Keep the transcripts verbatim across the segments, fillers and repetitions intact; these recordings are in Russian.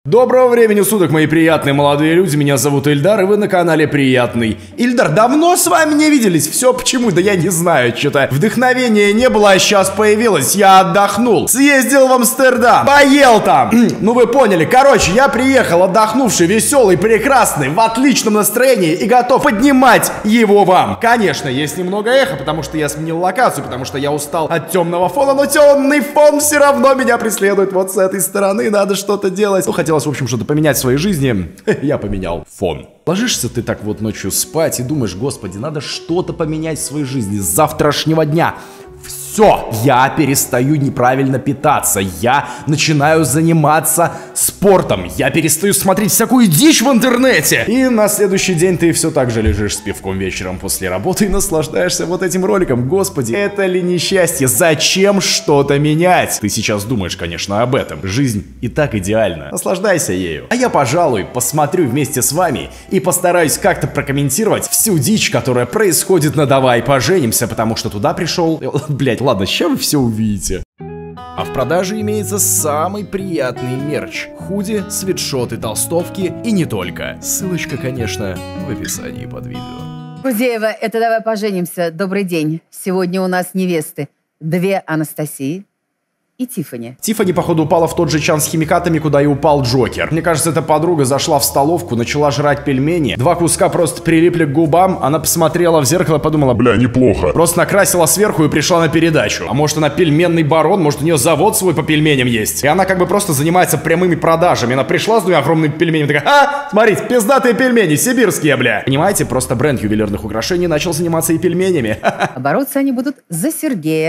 Доброго времени суток, мои приятные молодые люди, меня зовут Ильдар, и вы на канале Приятный. Ильдар, давно с вами не виделись, все почему? Да я не знаю, что-то вдохновения не было, а сейчас появилось, я отдохнул. Съездил в Амстердам, поел там, ну вы поняли, короче, я приехал отдохнувший, веселый, прекрасный, в отличном настроении и готов поднимать его вам. Конечно, есть немного эхо, потому что я сменил локацию, потому что я устал от темного фона, но темный фон все равно меня преследует вот с этой стороны, надо что-то делать. Ну, хотел в общем, что-то поменять в своей жизни, я поменял фон. Ложишься ты так вот ночью спать и думаешь, господи, надо что-то поменять в своей жизни с завтрашнего дня. Все, я перестаю неправильно питаться, я начинаю заниматься спортом, я перестаю смотреть всякую дичь в интернете. И на следующий день ты все так же лежишь с пивком вечером после работы и наслаждаешься вот этим роликом. Господи, это ли несчастье? Зачем что-то менять? Ты сейчас думаешь, конечно, об этом. Жизнь и так идеальна. Наслаждайся ею. А я, пожалуй, посмотрю вместе с вами и постараюсь как-то прокомментировать всю дичь, которая происходит на «Давай поженимся», потому что туда пришел... Блять, ладно, сейчас вы все увидите. А в продаже имеется самый приятный мерч. Худи, свитшоты, толстовки и не только. Ссылочка, конечно, в описании под видео. Худеева, это «Давай поженимся». Добрый день. Сегодня у нас невесты. Две Анастасии и Тиффани. Тиффани, походу, упала в тот же чан с химикатами, куда и упал Джокер. Мне кажется, эта подруга зашла в столовку, начала жрать пельмени. Два куска просто прилипли к губам. Она посмотрела в зеркало и подумала, бля, неплохо. Просто накрасила сверху и пришла на передачу. А может, она пельменный барон, может, у нее завод свой по пельменям есть. И она как бы просто занимается прямыми продажами. Она пришла с двумя огромными пельменями, такая, а, смотрите, пиздатые пельмени, сибирские, бля. Понимаете, просто бренд ювелирных украшений начал заниматься и пельменями. А бороться они будут за Сергея.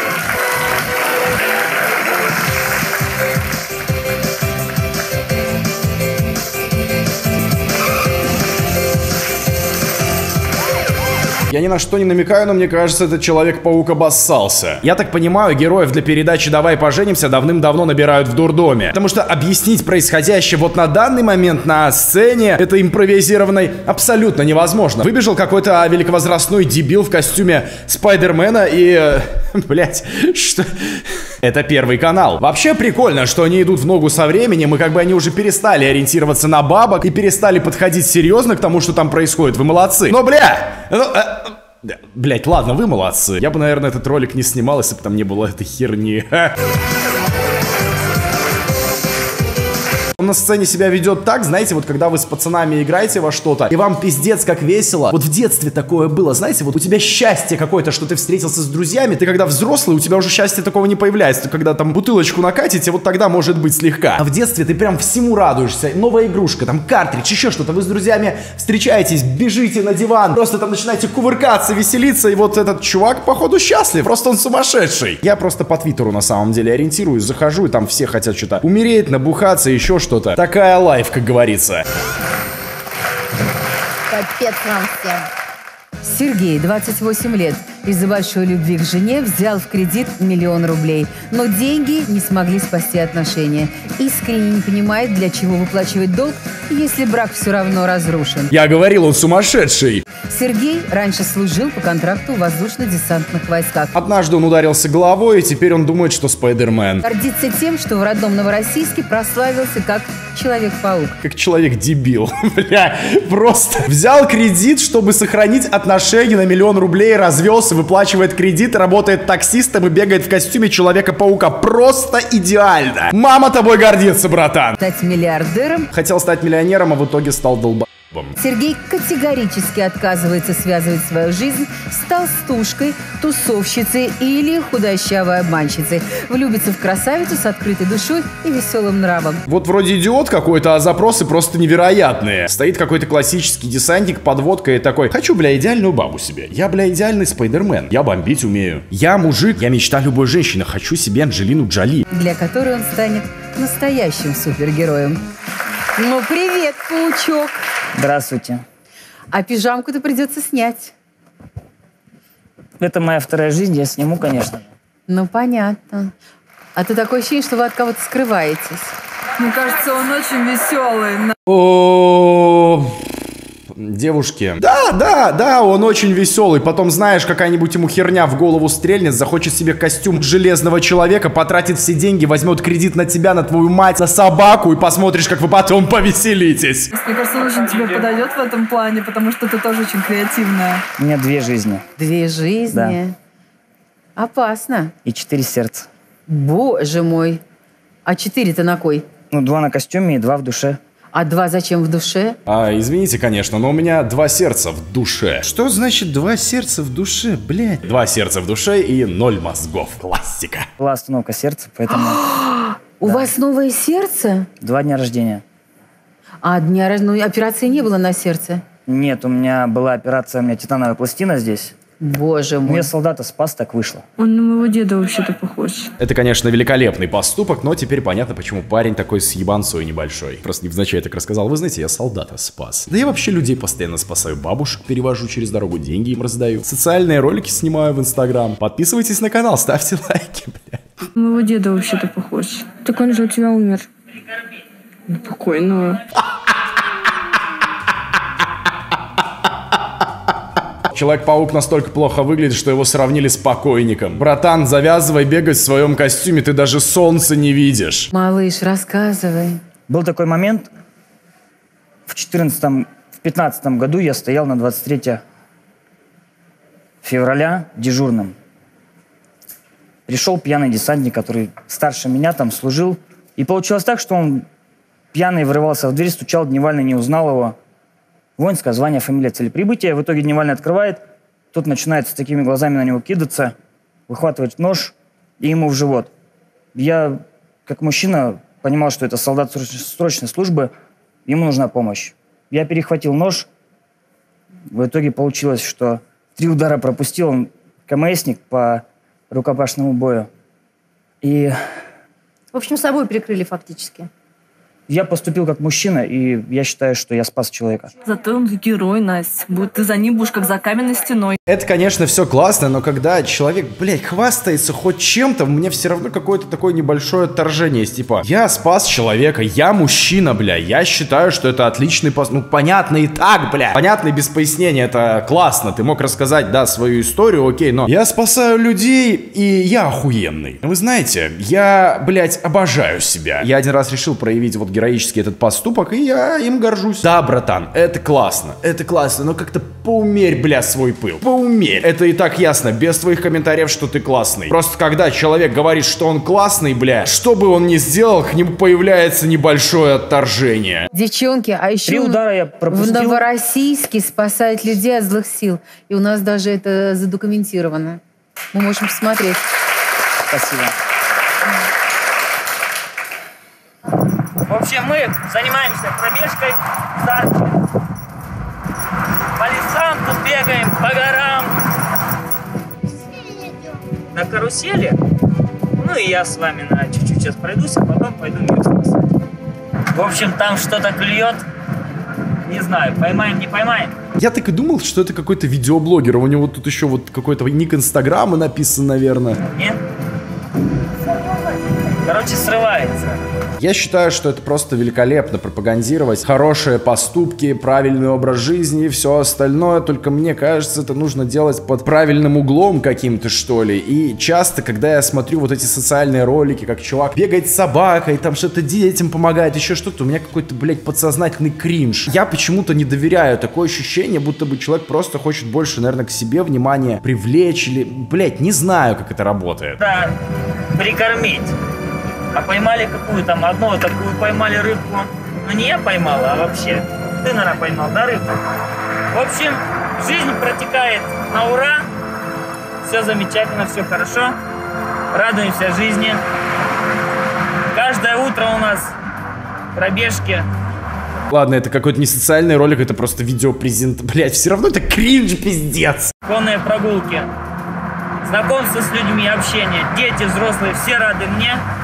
Я ни на что не намекаю, но мне кажется, этот Человек-паук обоссался. Я так понимаю, героев для передачи «Давай поженимся» давным-давно набирают в дурдоме. Потому что объяснить происходящее вот на данный момент на сцене, это импровизированной, абсолютно невозможно. Выбежал какой-то великовозрастной дебил в костюме Спайдермена и... Блять, что... Это Первый канал. Вообще прикольно, что они идут в ногу со временем, и как бы они уже перестали ориентироваться на бабок и перестали подходить серьезно к тому, что там происходит. Вы молодцы. Но, бля... Ну, э, блять, ладно, вы молодцы. Я бы, наверное, этот ролик не снимал, если бы там не было этой херни. Он на сцене себя ведет так, знаете, вот когда вы с пацанами играете во что-то, и вам пиздец как весело. Вот в детстве такое было, знаете, вот у тебя счастье какое-то, что ты встретился с друзьями, ты когда взрослый, у тебя уже счастья такого не появляется. Ты когда там бутылочку накатите, вот тогда может быть слегка. А в детстве ты прям всему радуешься. Новая игрушка, там картридж, еще что-то. Вы с друзьями встречаетесь, бежите на диван, просто там начинаете кувыркаться, веселиться, и вот этот чувак, походу, счастлив. Просто он сумасшедший. Я просто по твиттеру на самом деле ориентируюсь, захожу, и там все хотят что-то умереть, набухаться, еще что-то. Что-то. Такая лайф, как говорится. Капец нам всем. Сергей, двадцать восемь лет, из-за большой любви к жене взял в кредит миллион рублей. Но деньги не смогли спасти отношения. Искренне не понимает, для чего выплачивать долг, если брак все равно разрушен. Я говорил, он сумасшедший. Сергей раньше служил по контракту в воздушно-десантных войсках. Однажды он ударился головой, и теперь он думает, что Спайдермен. Гордится тем, что в родном Новороссийске прославился как Человек-паук. Как человек-дебил. Бля, просто взял кредит, чтобы сохранить отношения на миллион рублей, развелся, выплачивает кредит, работает таксистом и бегает в костюме Человека-паука. Просто идеально. Мама тобой гордится, братан. Стать миллиардером. Хотел стать миллионером, а в итоге стал долбоебом. Сергей категорически отказывается связывать свою жизнь с толстушкой, тусовщицей или худощавой обманщицей. Влюбится в красавицу с открытой душой и веселым нравом. Вот вроде идиот какой-то, а запросы просто невероятные. Стоит какой-то классический десантник под водкой и такой: хочу, бля, идеальную бабу себе. Я, бля, идеальный Спайдермен. Я бомбить умею. Я мужик, я мечта любой женщины. Хочу себе Анджелину Джоли. Для которой он станет настоящим супергероем. Ну, привет, паучок. Здравствуйте. А пижамку-то придется снять. Это моя вторая жизнь, я сниму, конечно. Ну, понятно. А ты такое ощущение, что вы от кого-то скрываетесь. Мне кажется, он очень веселый. О, девушки. Да, да, да, он очень веселый. Потом, знаешь, какая-нибудь ему херня в голову стрельнет, захочет себе костюм железного человека, потратит все деньги, возьмет кредит на тебя, на твою мать, на собаку, и посмотришь, как вы потом повеселитесь. Мне кажется, он очень тебе подойдет в этом плане, потому что ты тоже очень креативная. У меня две жизни. Две жизни. Да. Опасно. И четыре сердца. Боже мой. А четыре-то на кой? Ну, два на костюме и два в душе. А два зачем в душе? А, извините, конечно, но у меня два сердца в душе. Что значит два сердца в душе, блядь? Два сердца в душе и ноль мозгов. Классика. Была остановка сердца, поэтому... У вас новое сердце? Два дня рождения. А дня рождения, ну, операции не было на сердце? Нет, у меня была операция, у меня титановая пластина здесь. Боже мой. Мне солдата спас, так вышло. Он на моего деда вообще-то похож. Это, конечно, великолепный поступок, но теперь понятно, почему парень такой с ебанцой небольшой. Просто невзначай так рассказал. Вы знаете, я солдата спас. Да я вообще людей постоянно спасаю. Бабушек перевожу через дорогу, деньги им раздаю. Социальные ролики снимаю в Инстаграм. Подписывайтесь на канал, ставьте лайки, блядь. На моего деда вообще-то похож. Так он же у тебя умер. Ну, покойного. Человек-паук настолько плохо выглядит, что его сравнили с покойником. Братан, завязывай бегать в своем костюме, ты даже солнца не видишь. Малыш, рассказывай. Был такой момент, в четырнадцатом, в пятнадцатом году я стоял на двадцать третье февраля дежурным. Пришел пьяный десантник, который старше меня там служил. И получилось так, что он пьяный врывался в дверь, стучал, Дневальный не узнал его. Воинское звание, фамилия, цель прибытия. В итоге Дневальный открывает, тот начинает с такими глазами на него кидаться, выхватывать нож и ему в живот. Я, как мужчина, понимал, что это солдат срочной службы, ему нужна помощь. Я перехватил нож. В итоге получилось, что три удара пропустил он, КМСник по рукопашному бою. И В общем, собой прикрыли фактически. я поступил как мужчина, и я считаю, что я спас человека. Зато он герой, Настя. Будет, ты за ним будешь как за каменной стеной. Это, конечно, все классно, но когда человек, блядь, хвастается хоть чем-то, мне все равно какое-то такое небольшое отторжение есть. Типа, я спас человека, я мужчина, бля, я считаю, что это отличный пост... Ну, понятно и так, бля. Понятно и без пояснения, это классно. Ты мог рассказать, да, свою историю, окей, но я спасаю людей, и я охуенный. Вы знаете, я, блядь, обожаю себя. Я один раз решил проявить вот героический этот поступок, и я им горжусь. Да, братан, это классно, это классно, но как-то поумерь, бля, свой пыл. Поумерь. Это и так ясно, без твоих комментариев, что ты классный. Просто когда человек говорит, что он классный, бля, что бы он ни сделал, к нему появляется небольшое отторжение. Девчонки, а еще Три удара я в пропустил. Новороссийске спасают людей от злых сил. И у нас даже это задокументировано. Мы можем посмотреть. Спасибо. В общем, мы занимаемся пробежкой с Арчи. По лесам тут бегаем, по горам. На карусели. Ну и я с вами на чуть-чуть сейчас пройдусь, а потом пойду мир спасать. В общем, там что-то клюет. Не знаю, поймаем, не поймаем. Я так и думал, что это какой-то видеоблогер. У него тут еще вот какой-то ник Инстаграма написан, наверное. Нет? Короче, срывается. Я считаю, что это просто великолепно пропагандировать хорошие поступки, правильный образ жизни и все остальное. Только мне кажется, это нужно делать под правильным углом каким-то, что ли. И часто, когда я смотрю вот эти социальные ролики, как чувак бегает с собакой, там что-то детям помогает, еще что-то, у меня какой-то, блядь, подсознательный кринж. Я почему-то не доверяю. Такое ощущение, будто бы человек просто хочет больше, наверное, к себе внимание привлечь или, блядь, не знаю, как это работает. Да, прикормить. А поймали какую там, одну такую поймали рыбку. Ну не я поймал, а вообще. Ты, наверное, поймал, да, рыбку? В общем, жизнь протекает на ура. Все замечательно, все хорошо. Радуемся жизни. Каждое утро у нас пробежки. Ладно, это какой-то не социальный ролик, это просто видеопрезент. Блядь, все равно это кринж, пиздец. Конные прогулки. Знакомство с людьми, общение. Дети, взрослые, все рады мне.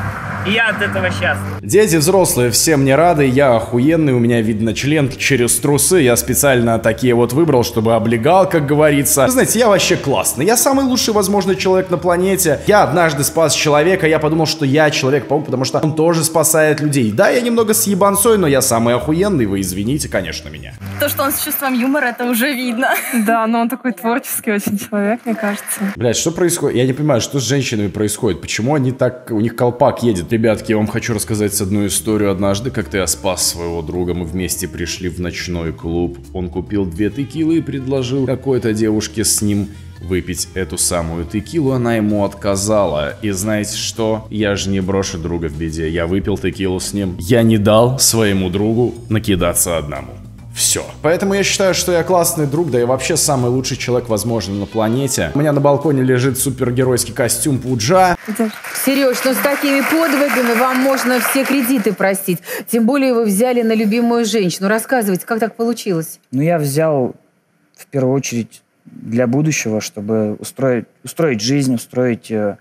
И я от этого счастлив. Дети взрослые все мне рады, я охуенный, у меня видно член через трусы, я специально такие вот выбрал, чтобы облегал, как говорится. Вы знаете, я вообще классный, я самый лучший возможный человек на планете. Я однажды спас человека, я подумал, что я Человек-паук, потому что он тоже спасает людей. Да, я немного с ебанцой, но я самый охуенный, вы извините, конечно, меня. То, что он с чувством юмора, это уже видно. Да, но он такой творческий очень человек, мне кажется. Блядь, что происходит? Я не понимаю, что с женщинами происходит, почему они так, у них колпак едет. Ребятки, я вам хочу рассказать одну историю. Однажды, как-то я спас своего друга, мы вместе пришли в ночной клуб. Он купил две текилы и предложил какой-то девушке с ним выпить эту самую текилу, она ему отказала. И знаете что? Я же не брошу друга в беде. Я выпил текилу с ним. Я не дал своему другу накидаться одному. Все. Поэтому я считаю, что я классный друг, да и вообще самый лучший человек, возможно, на планете. У меня на балконе лежит супергеройский костюм Пуджа. Сереж, ну с такими подвигами вам можно все кредиты простить. Тем более вы взяли на любимую женщину. Рассказывайте, как так получилось? Ну, я взял в первую очередь для будущего, чтобы устроить, устроить жизнь, устроить э,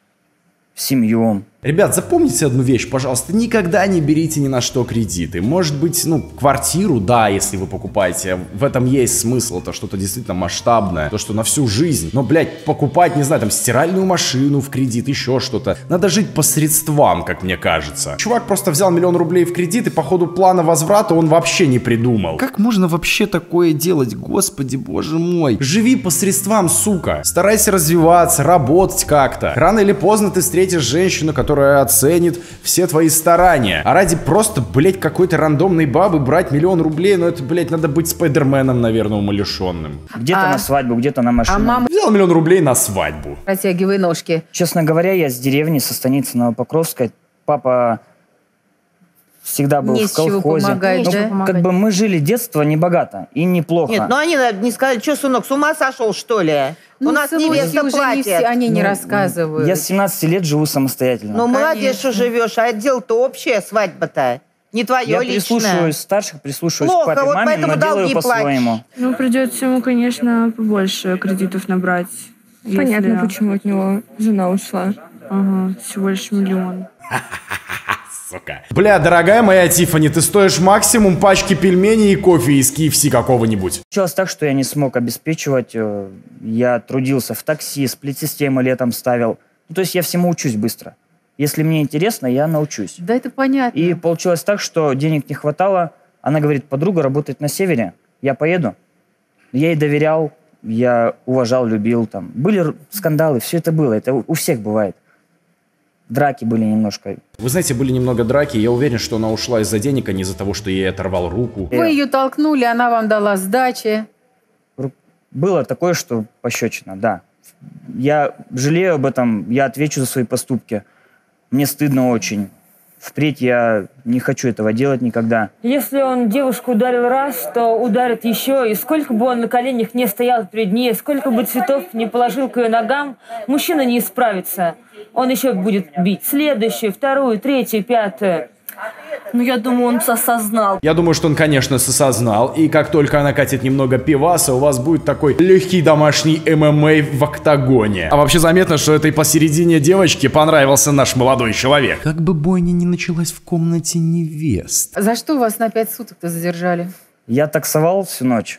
семью. Ребят, запомните одну вещь, пожалуйста, никогда не берите ни на что кредиты. Может быть, ну, квартиру, да, если вы покупаете, в этом есть смысл, это что-то действительно масштабное, то, что на всю жизнь. Но, блядь, покупать, не знаю, там, стиральную машину в кредит, еще что-то. Надо жить по средствам, как мне кажется. Чувак просто взял миллион рублей в кредит, и по ходу плана возврата он вообще не придумал. Как можно вообще такое делать, господи, боже мой? Живи по средствам, сука. Старайся развиваться, работать как-то. Рано или поздно ты встретишь женщину, которая оценит все твои старания. А ради просто, блять, какой-то рандомной бабы брать миллион рублей, ну это, блять, надо быть Спайдерменом, наверное, умалишенным. Где-то А- на свадьбу, где-то на машину. А мама Взял миллион рублей на свадьбу. протягивай ножки. Честно говоря, я с деревни, со станицы Новопокровской. Папа всегда был Не в с чего колхозе. помогать, Ну, да? как бы мы жили детство небогато и неплохо. Нет, ну они наверное, не сказали, что, сынок, с ума сошел, что ли? Ну, У нас сыночки невеста уже не платит. все, они не Ну, рассказывают. Я с семнадцати лет живу самостоятельно. Ну, молодец, Конечно. что живешь, а дело-то общее, свадьба-то. Не твое я личное. прислушиваюсь старших, прислушиваюсь Плохо, к папе, вот маме, поэтому но делаю долги по-своему. Ну, придется ему, конечно, побольше кредитов набрать. Понятно, если- почему от него жена ушла. Ага, всего лишь миллион. Сука. Бля, дорогая моя Тиффани, ты стоишь максимум пачки пельменей и кофе из кей эф си какого-нибудь. Случилось так, что я не смог обеспечивать. э, Я трудился в такси, сплит-системы летом ставил. Ну, то есть я всему учусь быстро. Если мне интересно, я научусь. Да это понятно. И получилось так, что денег не хватало. Она говорит, подруга работает на севере, я поеду. Я ей доверял, я уважал, любил. Там. Были р- скандалы, все это было, это у у всех бывает. Драки были немножко. Вы знаете, были немного драки, я уверен, что она ушла из-за денег, а не из-за того, что я ей оторвал руку. Вы ее толкнули, она вам дала сдачи. Ру- Было такое, что пощечина, да. Я жалею об этом, я отвечу за свои поступки. Мне стыдно очень. Впредь я не хочу этого делать никогда. Если он девушку ударил раз, то ударит еще. И сколько бы он на коленях не стоял перед ней, сколько бы цветов не положил к ее ногам, мужчина не исправится. Он еще будет бить. Следующую, вторую, третью, пятую. Ну, я думаю, он осознал. Я думаю, что он, конечно, осознал, и как только она катит немного пиваса, у вас будет такой легкий домашний эм эм а в октагоне. А вообще заметно, что этой посередине девочке понравился наш молодой человек. Как бы бойня не началась в комнате невест. За что вас на пять суток-то задержали? Я таксовал всю ночь.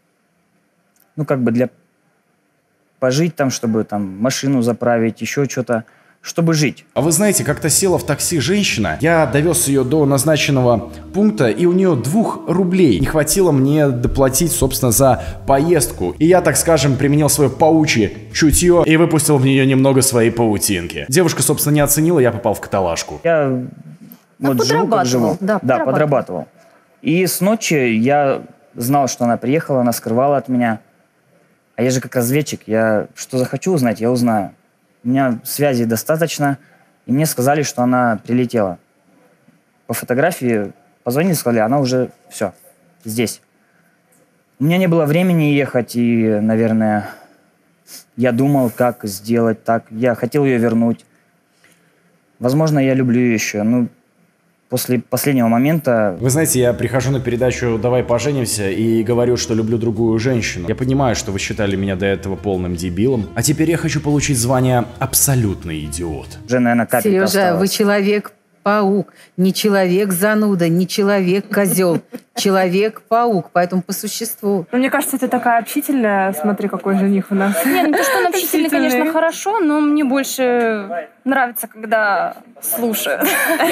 Ну, как бы для пожить там, чтобы там машину заправить, еще что-то, чтобы жить. А вы знаете, как-то села в такси женщина, я довез ее до назначенного пункта, и у нее двух рублей не хватило мне доплатить, собственно, за поездку. И я, так скажем, применил свое паучье чутье и выпустил в нее немного своей паутинки. Девушка, собственно, не оценила, я попал в каталажку. Я Ну, вот живу, как живу. подрабатывал, да, да, подрабатывал. подрабатывал. И с ночи я знал, что она приехала, она скрывала от меня. А я же как разведчик, я что захочу узнать, я узнаю. У меня связей достаточно, и мне сказали, что она прилетела. По фотографии позвонили, сказали, она уже все, здесь. У меня не было времени ехать, и, наверное, я думал, как сделать так. Я хотел ее вернуть. Возможно, я люблю ее еще. Ну, после последнего момента... Вы знаете, я прихожу на передачу «Давай поженимся» и говорю, что люблю другую женщину. Я понимаю, что вы считали меня до этого полным дебилом, а теперь я хочу получить звание «абсолютный идиот». Уже, наверное, капелька Сережа, осталась. вы человек-паук. Не человек-зануда, не человек-козел. Человек-паук, поэтому по существу. Ну, мне кажется, ты такая общительная. Смотри, какой жених у нас. Не, ну то, что он общительный, Общительный. конечно, хорошо, но мне больше нравится, когда слушают.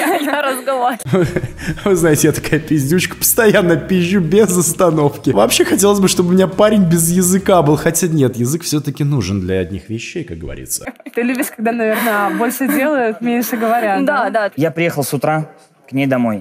Я разговариваю. Вы знаете, я такая пиздючка, постоянно пизжу без остановки. Вообще хотелось бы, чтобы у меня парень без языка был, хотя нет, язык все-таки нужен для одних вещей, как говорится. Ты любишь, когда, наверное, больше делают, меньше говорят. Да, да. Я приехал с утра к ней домой.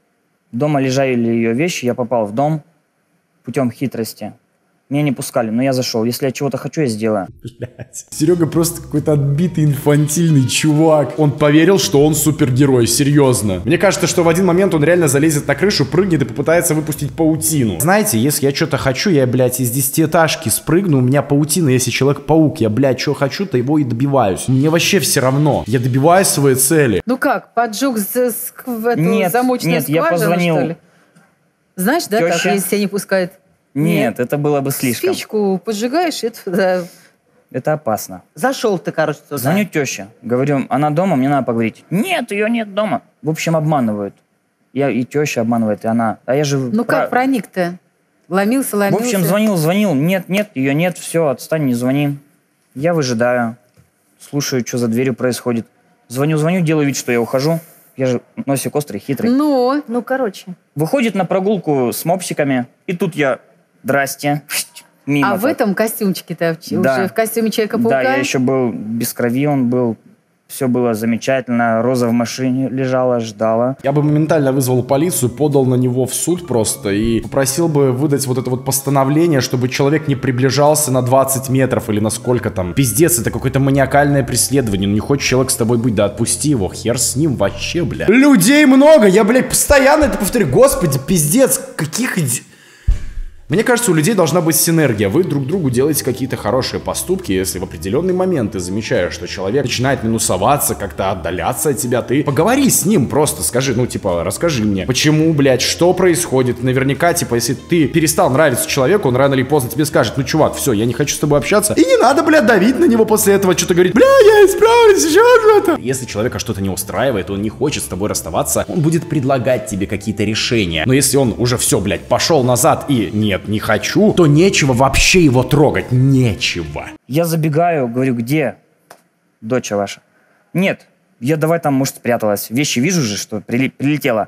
Дома лежали ее вещи, я попал в дом путем хитрости. Меня не пускали, но я зашел. Если я чего-то хочу, я сделаю. Блять. Серега просто какой-то отбитый инфантильный чувак. Он поверил, что он супергерой, серьезно. Мне кажется, что в один момент он реально залезет на крышу, прыгнет и попытается выпустить паутину. Знаете, если я что-то хочу, я, блядь, из десятиэтажки спрыгну, у меня паутина, если Человек-паук, я, блядь, что хочу, то его и добиваюсь. Мне вообще все равно. Я добиваюсь своей цели. Ну как, поджег с- с- в эту Нет, замочную нет, я скважину, позвонил что ли? Знаешь, да, как, тёще. если тебя не пускают? Нет, это было бы слишком. Спичку поджигаешь, это да. Это опасно. Зашел ты, короче, туда. Звоню теще. Говорю, она дома, мне надо поговорить. Нет, ее нет дома. В общем, обманывают. Я и теща обманывает, и она. А я же... Ну про- как проник-то? Ломился, В ломился. общем, звонил, звонил. Нет, нет, ее нет. Все, отстань, не звони. Я выжидаю. Слушаю, что за дверью происходит. Звоню, звоню, делаю вид, что я ухожу. Я же носик острый, хитрый. Ну, Ну, короче. Выходит на прогулку с мопсиками. И тут я... Здрасте. Мимо а в так. этом костюмчике-то в- Да. уже в костюме Человека-паука? Да, я еще был без крови, он был. Все было замечательно. Роза в машине лежала, ждала. Я бы моментально вызвал полицию, подал на него в суд просто и попросил бы выдать вот это вот постановление, чтобы человек не приближался на двадцать метров или на сколько там. Пиздец, это какое-то маниакальное преследование. Ну не хочет человек с тобой быть, да отпусти его, хер с ним вообще, бля. Людей много, я, блядь, постоянно это повторю. Господи, пиздец, каких иди... Мне кажется, у людей должна быть синергия. Вы друг другу делаете какие-то хорошие поступки. Если в определенный момент ты замечаешь, что человек начинает минусоваться, как-то отдаляться от тебя, ты поговори с ним просто, скажи, ну, типа, расскажи мне, почему, блядь, что происходит. Наверняка, типа, если ты перестал нравиться человеку, он рано или поздно тебе скажет, ну, чувак, все, я не хочу с тобой общаться. И не надо, блядь, давить на него после этого, что-то говорить, бля, я исправлюсь, еще что-то. Если человека что-то не устраивает, он не хочет с тобой расставаться, он будет предлагать тебе какие-то решения. Но если он уже все, блядь, пошел назад и нет, не хочу, то нечего вообще его трогать, нечего. Я забегаю, говорю, где доча ваша? Нет, я давай там, может, спряталась. Вещи вижу же, что прили- прилетела.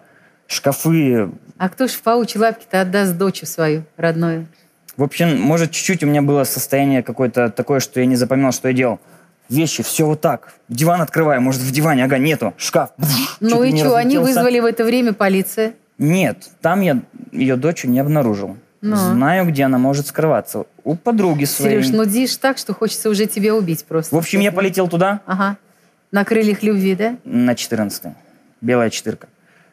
Шкафы. А кто ж в паучьей лапке-то отдаст дочь свою родную? В общем, может, чуть-чуть у меня было состояние какое-то такое, что я не запоминал, что я делал. Вещи, все вот так. Диван открываю, может, в диване, ага, нету. Шкаф. Ну Чуть и не что, они разлетелся. вызвали в это время полицию? Нет, там я ее дочь не обнаружил. Ну. Знаю, где она может скрываться. У подруги своей. Сереж, ну дишь так, что хочется уже тебя убить просто. В общем, я полетел туда Ага. На крыльях любви, да? на четырнадцатое. Белая четырка.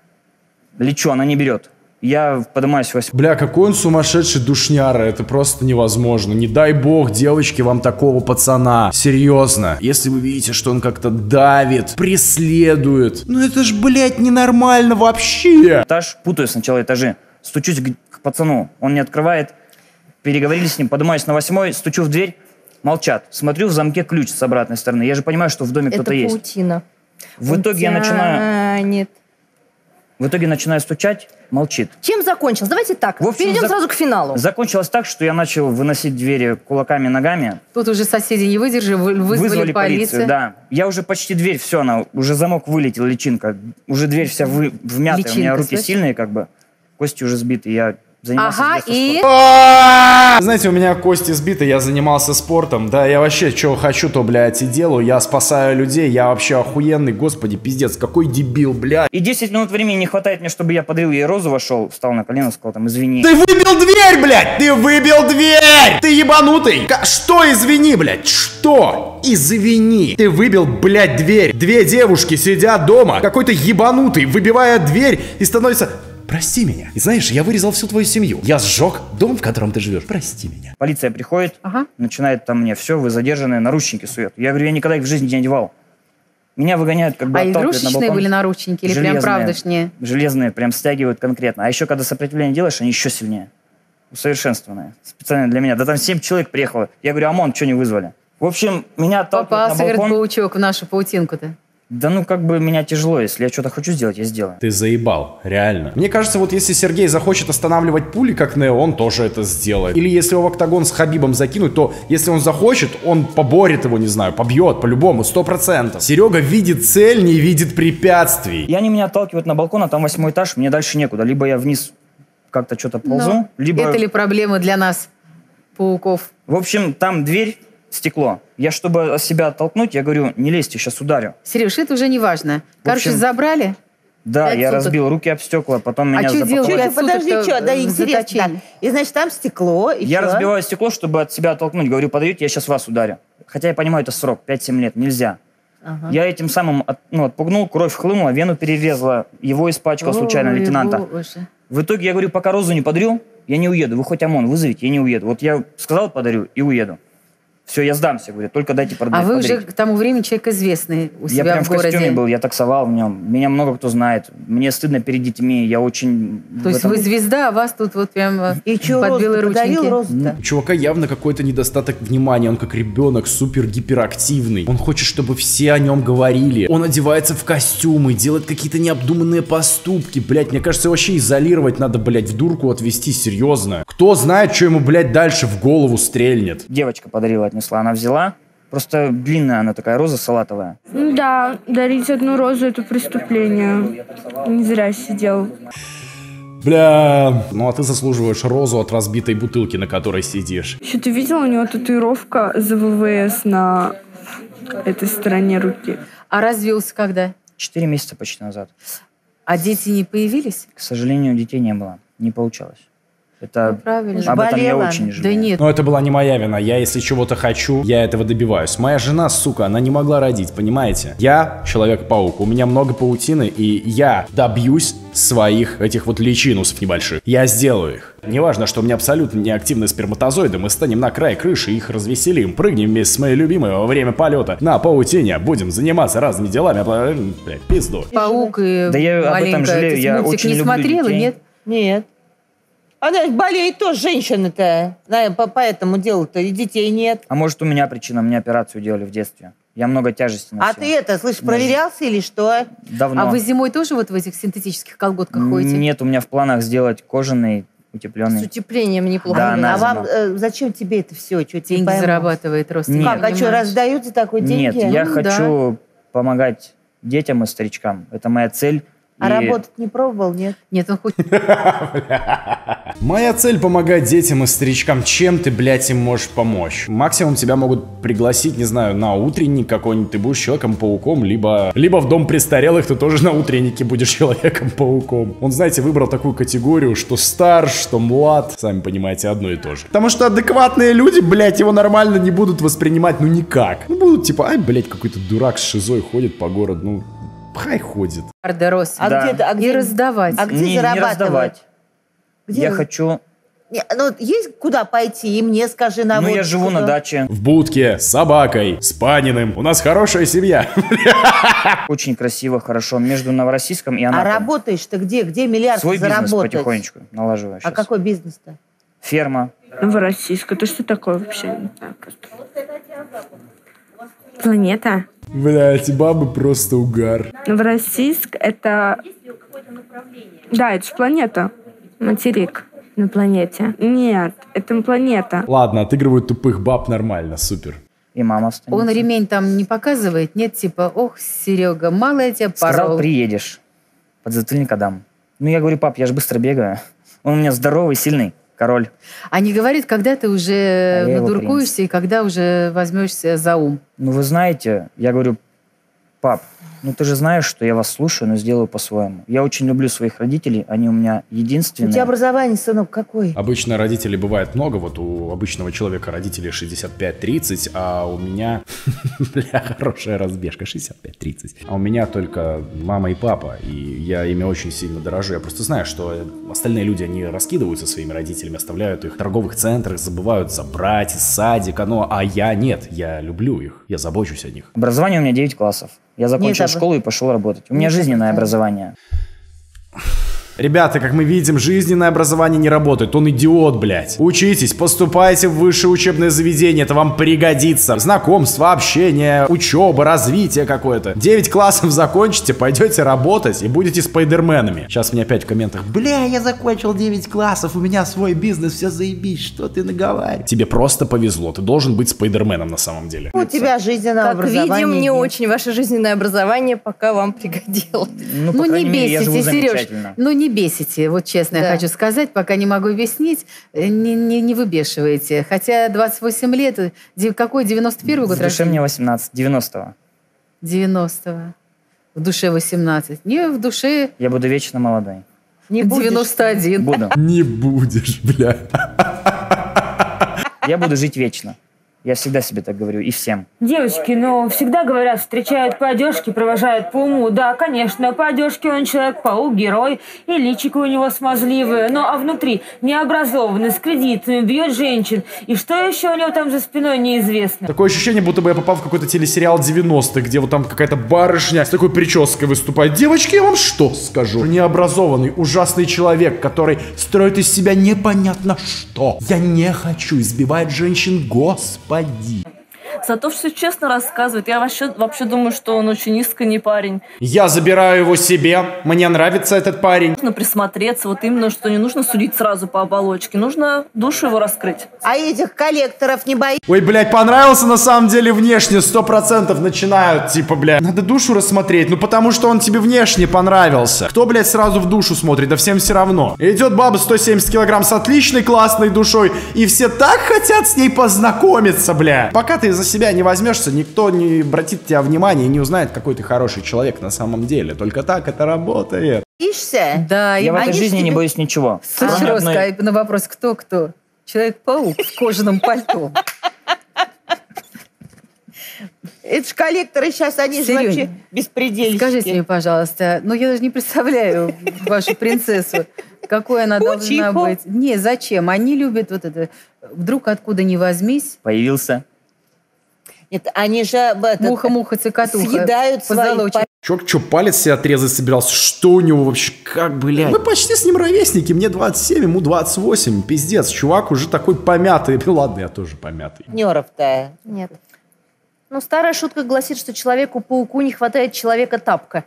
Лечу, она не берет. Я поднимаюсь в восьмой. Бля, какой он сумасшедший душняра, это просто невозможно. Не дай бог, девочки, вам такого пацана. Серьезно. Если вы видите, что он как-то давит, преследует, ну это ж, блядь, ненормально вообще. Этаж, путаю сначала этажи. Стучусь к, к пацану, он не открывает. Переговорили с ним, поднимаюсь на восьмой, стучу в дверь, молчат. Смотрю, в замке ключ с обратной стороны. Я же понимаю, что в доме Это кто-то есть. паутина. В итоге я начинаю, Нет. в итоге начинаю стучать, молчит. Чем закончилось? Давайте так, В общем, перейдем за- сразу к финалу. Закончилось так, что я начал выносить двери кулаками, ногами. Тут уже соседи не выдержали, вы- вызвали, Вызвали полицию, полицию. да. Я уже почти дверь, все, она, уже замок вылетел, личинка. Уже дверь вся вы, вмятая, у меня Личинка, руки слышишь? сильные, как бы. Кости уже сбиты, я занимался Ага, с детства и... спортом. Знаете, у меня кости сбиты, я занимался спортом. Да, я вообще, что хочу, то, блядь, и делаю. Я спасаю людей, я вообще охуенный. Господи, пиздец, какой дебил, блядь. И десять минут времени не хватает мне, чтобы я подрыл ей розу, вошел, встал на колено, сказал там, извини. Ты выбил дверь, блядь! Ты выбил дверь! Ты ебанутый! Ка- Что извини, блядь? Что? Извини! Ты выбил, блядь, дверь! Две девушки сидят дома, какой-то ебанутый выбивает дверь и становится... Прости меня. И знаешь, я вырезал всю твою семью. Я сжег дом, в котором ты живешь. Прости меня. Полиция приходит, Ага. начинает там мне, все, вы задержаны, наручники сует. Я говорю, я никогда их в жизни не одевал. Меня выгоняют, как бы А отталкивают на игрушечные балкон. были наручники или прям правдышние? Железные, прям стягивают конкретно. А еще, когда сопротивление делаешь, они еще сильнее. Усовершенствованные. Специально для меня. Да там семь человек приехало. Я говорю, ОМОН, что не вызвали? В общем, меня отталкивают Попался, на балкон. говорит, паучок в нашу паутинку-то. Да ну, как бы меня тяжело. Если я что-то хочу сделать, я сделаю. Ты заебал, реально. Мне кажется, вот если Сергей захочет останавливать пули, как Нео, он тоже это сделает. Или если его в октагон с Хабибом закинуть, то если он захочет, он поборет его, не знаю, побьет по-любому, сто процентов. Серега видит цель, не видит препятствий. И они меня отталкивают на балкон, а там восьмой этаж, мне дальше некуда. Либо я вниз как-то что-то ползу, Но либо... это ли проблема для нас, пауков? В общем, там дверь, стекло. Я, чтобы себя оттолкнуть, я говорю, не лезьте, сейчас ударю. Сереж, это уже не важно. Короче, общем, забрали? Да, Пять я суток. разбил руки об стекла, потом А меня что делать? запаковали. Пять суток Подожди, что, да, в интересно. заточении. И, значит, там стекло, и Я чё? разбиваю стекло, чтобы от себя оттолкнуть. Говорю, подаете, я сейчас вас ударю. Хотя я понимаю, это срок, пять-семь лет, нельзя. Ага. Я этим самым от, ну, отпугнул, кровь хлынула, вену перерезала, его испачкал случайно Ой, лейтенанта. боже. В итоге я говорю, пока розу не подарю, я не уеду. Вы хоть ОМОН вызовите, я не уеду. Вот я сказал, подарю и уеду. Все, я сдамся, говорю, только дайте продать. А вы подарить. уже к тому времени человек известный у Я себя прям в в костюме городе. был, я таксовал в нем. Меня много кто знает. Мне стыдно перед детьми, я очень... То в есть этом- вы звезда, а вас тут вот прям э, И что, под белые розу подарил, рученьки. розу-то? У чувака явно какой-то недостаток внимания, он как ребенок, супер гиперактивный. Он хочет, чтобы все о нем говорили. Он одевается в костюмы, делает какие-то необдуманные поступки. Блять, мне кажется, вообще изолировать надо, блять, в дурку отвезти, серьезно. Кто знает, что ему, блять, дальше в голову стрельнет. Девочка подарила, отнесла, она взяла. Просто длинная она такая, роза салатовая. Да, дарить одну розу – это преступление. Не зря сидел. Бля, ну а ты заслуживаешь розу от разбитой бутылки, на которой сидишь. Еще ты видел, у него татуировка за ВВС на этой стороне руки? А развелся когда? Четыре месяца почти назад. А дети не появились? К сожалению, детей не было. Не получалось. Это... Ну, правильно. Об этом я Болела. очень Да жалею. нет. Но это была не моя вина. Я, если чего-то хочу, я этого добиваюсь. Моя жена, сука, она не могла родить, понимаете? Я Человек-паук, у меня много паутины, и я добьюсь своих этих вот личинусов небольших. Я сделаю их. Неважно, что у меня абсолютно неактивные сперматозоиды, мы станем на край крыши, их развеселим, прыгнем вместе с моей любимой во время полета на паутине, будем заниматься разными делами. Блядь, пизду. Паук и Да я об этом маленькая. жалею, Ты я мультик очень не люблю смотрела, детей. нет? Нет. Она болеет тоже, женщина-то. Да, по, по этому делу-то и детей нет. А может, у меня причина, мне операцию делали в детстве. Я много тяжести носил. А ты это, слышь, проверялся или что? Давно. А вы зимой тоже вот в этих синтетических колготках ходите? Нет, у меня в планах сделать кожаный, С утепленный. утеплением неплохо. Да, на а вам зиму. э, зачем тебе это все? Что, Деньги зарабатывает родственник. Нет. Как, а что, раздают за такой деньги? Нет, я Ну, хочу помогать детям и старичкам. Это моя цель. А И работать не пробовал, нет? Нет, он хочет... Моя цель помогать детям и старичкам. Чем ты, блядь, им можешь помочь? Максимум тебя могут пригласить, не знаю, на утренник какой-нибудь, ты будешь Человеком-пауком, либо, либо в дом престарелых ты тоже на утреннике будешь Человеком-пауком. Он, знаете, выбрал такую категорию, что стар, что млад. Сами понимаете, одно и то же. Потому что адекватные люди, блядь, его нормально не будут воспринимать, ну никак. Ну будут типа, ай, блядь, какой-то дурак с шизой ходит по городу, ну... Хай ходит. Рос. А Да. где, а И где, раздавать. а где не, не зарабатывать? раздавать. Где Я раз- хочу... Не, ну, есть куда пойти? И мне скажи на Ну, я водочку, живу на да. даче. В будке, с собакой, с Паниным. У нас хорошая семья. Очень красиво, хорошо. Между Новороссийском и А Анапой. работаешь-то где? Где миллиард Свой бизнес заработать? потихонечку налаживаю А сейчас. какой бизнес-то? Ферма. Новороссийск. Это что такое вообще? Планета. Бля, эти бабы просто угар. Новороссийск — это... Да, это же планета. Материк на планете. Нет, это планета. Ладно, отыгрывают тупых баб нормально, супер. И мама останется. Он ремень там не показывает? Нет, типа, ох, Серега, мало я тебя Сказал, порол. приедешь. Подзатыльник отдам. Ну, я говорю, пап, я же быстро бегаю. Он у меня здоровый, сильный. Король. А не говорит, когда ты уже А я его надуркуешься и когда уже возьмешься за ум. Ну, вы знаете, я говорю, пап, Ну, ты же знаешь, что я вас слушаю, но сделаю по-своему. Я очень люблю своих родителей, они у меня единственные. У тебя образование, сынок, какое? Обычно родителей бывает много, вот у обычного человека родителей шестьдесят пять тридцать, а у меня, бля, хорошая разбежка, шестьдесят пять тридцать. А у меня только мама и папа, и я ими очень сильно дорожу. Я просто знаю, что остальные люди, они раскидываются своими родителями, оставляют их в торговых центрах, забывают забрать из садика, ну, а я нет, я люблю их, я забочусь о них. Образование у меня девять классов. Я закончил Нет, школу и пошел работать. У меня Нет, жизненное это- образование. Ребята, как мы видим, жизненное образование не работает. Он идиот, блядь. Учитесь, поступайте в высшее учебное заведение. Это вам пригодится. Знакомство, общение, учеба, развитие какое-то. девять классов закончите, пойдете работать и будете спайдерменами. Сейчас мне опять в комментах: Бля, я закончил девять классов, у меня свой бизнес, все заебись, что ты наговариваешь? тебе просто повезло. Ты должен быть спайдерменом на самом деле. У тебя жизненное Как образование. видим, не нет. очень ваше жизненное образование пока вам пригодилось. Ну, по Ну, не крайней мере, я живу бесите, Сереж. замечательно. Ну, не бесите. Вот честно Да. я хочу сказать, пока не могу объяснить, э, не, не, не выбешиваете. Хотя двадцать восемь лет, э, де- какой, девяносто первый В год душе рождения? мне восемнадцать, девяностого. девяностого. В душе восемнадцать. Не, в душе Я буду вечно молодой. Не будешь. девяносто один. Буду. Не будешь, бля. Я буду жить вечно. Я всегда себе так говорю, и всем. Девочки, ну, всегда говорят, встречают по одежке, провожают по уму. Да, конечно, по одежке он человек-паук, герой, и личико у него смазливое. Ну, а внутри необразованный, с кредитами, бьет женщин. И что еще у него там за спиной, неизвестно. Такое ощущение, будто бы я попал в какой-то телесериал девяностых, где вот там какая-то барышня с такой прической выступает. Девочки, я вам что скажу? Необразованный, ужасный человек, который строит из себя непонятно что. Я не хочу избивать женщин, господи. Зато все честно рассказывает. Я вообще, вообще думаю, что он очень искренний парень. Я забираю его себе. Мне нравится этот парень. Нужно присмотреться. Вот именно, что не нужно судить сразу по оболочке. Нужно душу его раскрыть. А этих коллекторов не боишься? Ой, блядь, понравился на самом деле внешне. Сто процентов начинают, типа, блядь. Надо душу рассмотреть. Ну, потому что он тебе внешне понравился. Кто, блядь, сразу в душу смотрит? Да всем все равно. Идет баба сто семьдесят килограмм с отличной классной душой. И все так хотят с ней познакомиться, бля. Пока ты за себя не возьмешься, никто не обратит тебя внимание и не узнает, какой ты хороший человек на самом деле. Только так это работает. Боишься? Да, Я и в этой они жизни ж не тебе- боюсь ничего. Слушай, Кроме Роска, одной- на вопрос, кто-кто? Человек-паук в кожаном пальто. Это ж коллекторы сейчас, они же Серёнь, вообще беспредельщики. Скажите мне, пожалуйста, ну я даже не представляю вашу принцессу, какой она должна Учиху. быть. Не, зачем? Они любят вот это. Вдруг откуда ни возьмись, Появился. Нет, они же об этом муха-муха, цикатуха, съедают свои позолочат. Чувак, что, палец себе отрезать собирался? Что у него вообще? Как, блядь? Мы почти с ним ровесники. Мне двадцать семь, ему двадцать восемь. Пиздец, чувак уже такой помятый. Ладно, я тоже помятый. партнеров-то. Нет. Ну, старая шутка гласит, что человеку-пауку не хватает человека-тапка.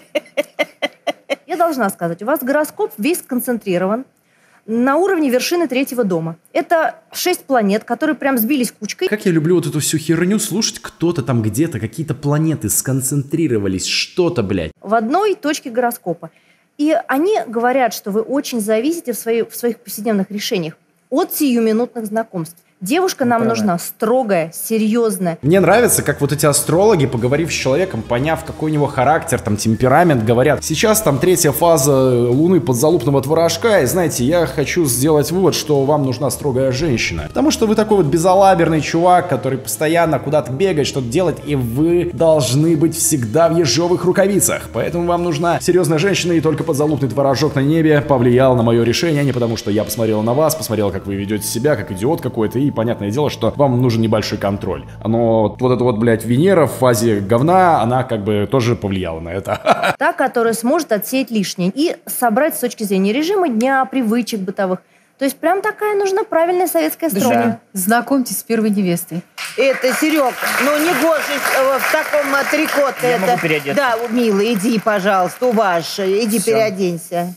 Я должна сказать, у вас гороскоп весь сконцентрирован на уровне вершины третьего дома. Это шесть планет, которые прям сбились кучкой. Как я люблю вот эту всю херню слушать. Кто-то там где-то, какие-то планеты сконцентрировались. Что-то, блядь. В одной точке гороскопа. И они говорят, что вы очень зависите в, своей, в своих повседневных решениях от сиюминутных знакомств. Девушка нам правда. нужна строгая, серьезная. Мне нравится, как вот эти астрологи, поговорив с человеком, поняв, какой у него характер, там, темперамент, говорят, сейчас там третья фаза Луны подзалупного творожка, и знаете, я хочу сделать вывод, что вам нужна строгая женщина. Потому что вы такой вот безалаберный чувак, который постоянно куда-то бегает, что-то делает, и вы должны быть всегда в ежовых рукавицах. Поэтому вам нужна серьезная женщина, и только подзалупный творожок на небе повлиял на мое решение, не потому что я посмотрел на вас, посмотрел, как вы ведете себя, как идиот какой-то, и понятное дело, что вам нужен небольшой контроль. Но вот эта вот, блядь, Венера в фазе говна, она как бы тоже повлияла на это. Та, которая сможет отсеять лишнее и собрать с точки зрения режима дня, привычек бытовых. То есть прям такая нужна правильная советская стройня. Знакомьтесь с первой невестой. Это, Серег, ну не гоже э, в таком э, трико Я это. могу переодеться. Да, милый, иди, пожалуйста, у вас, иди Всё. переоденься.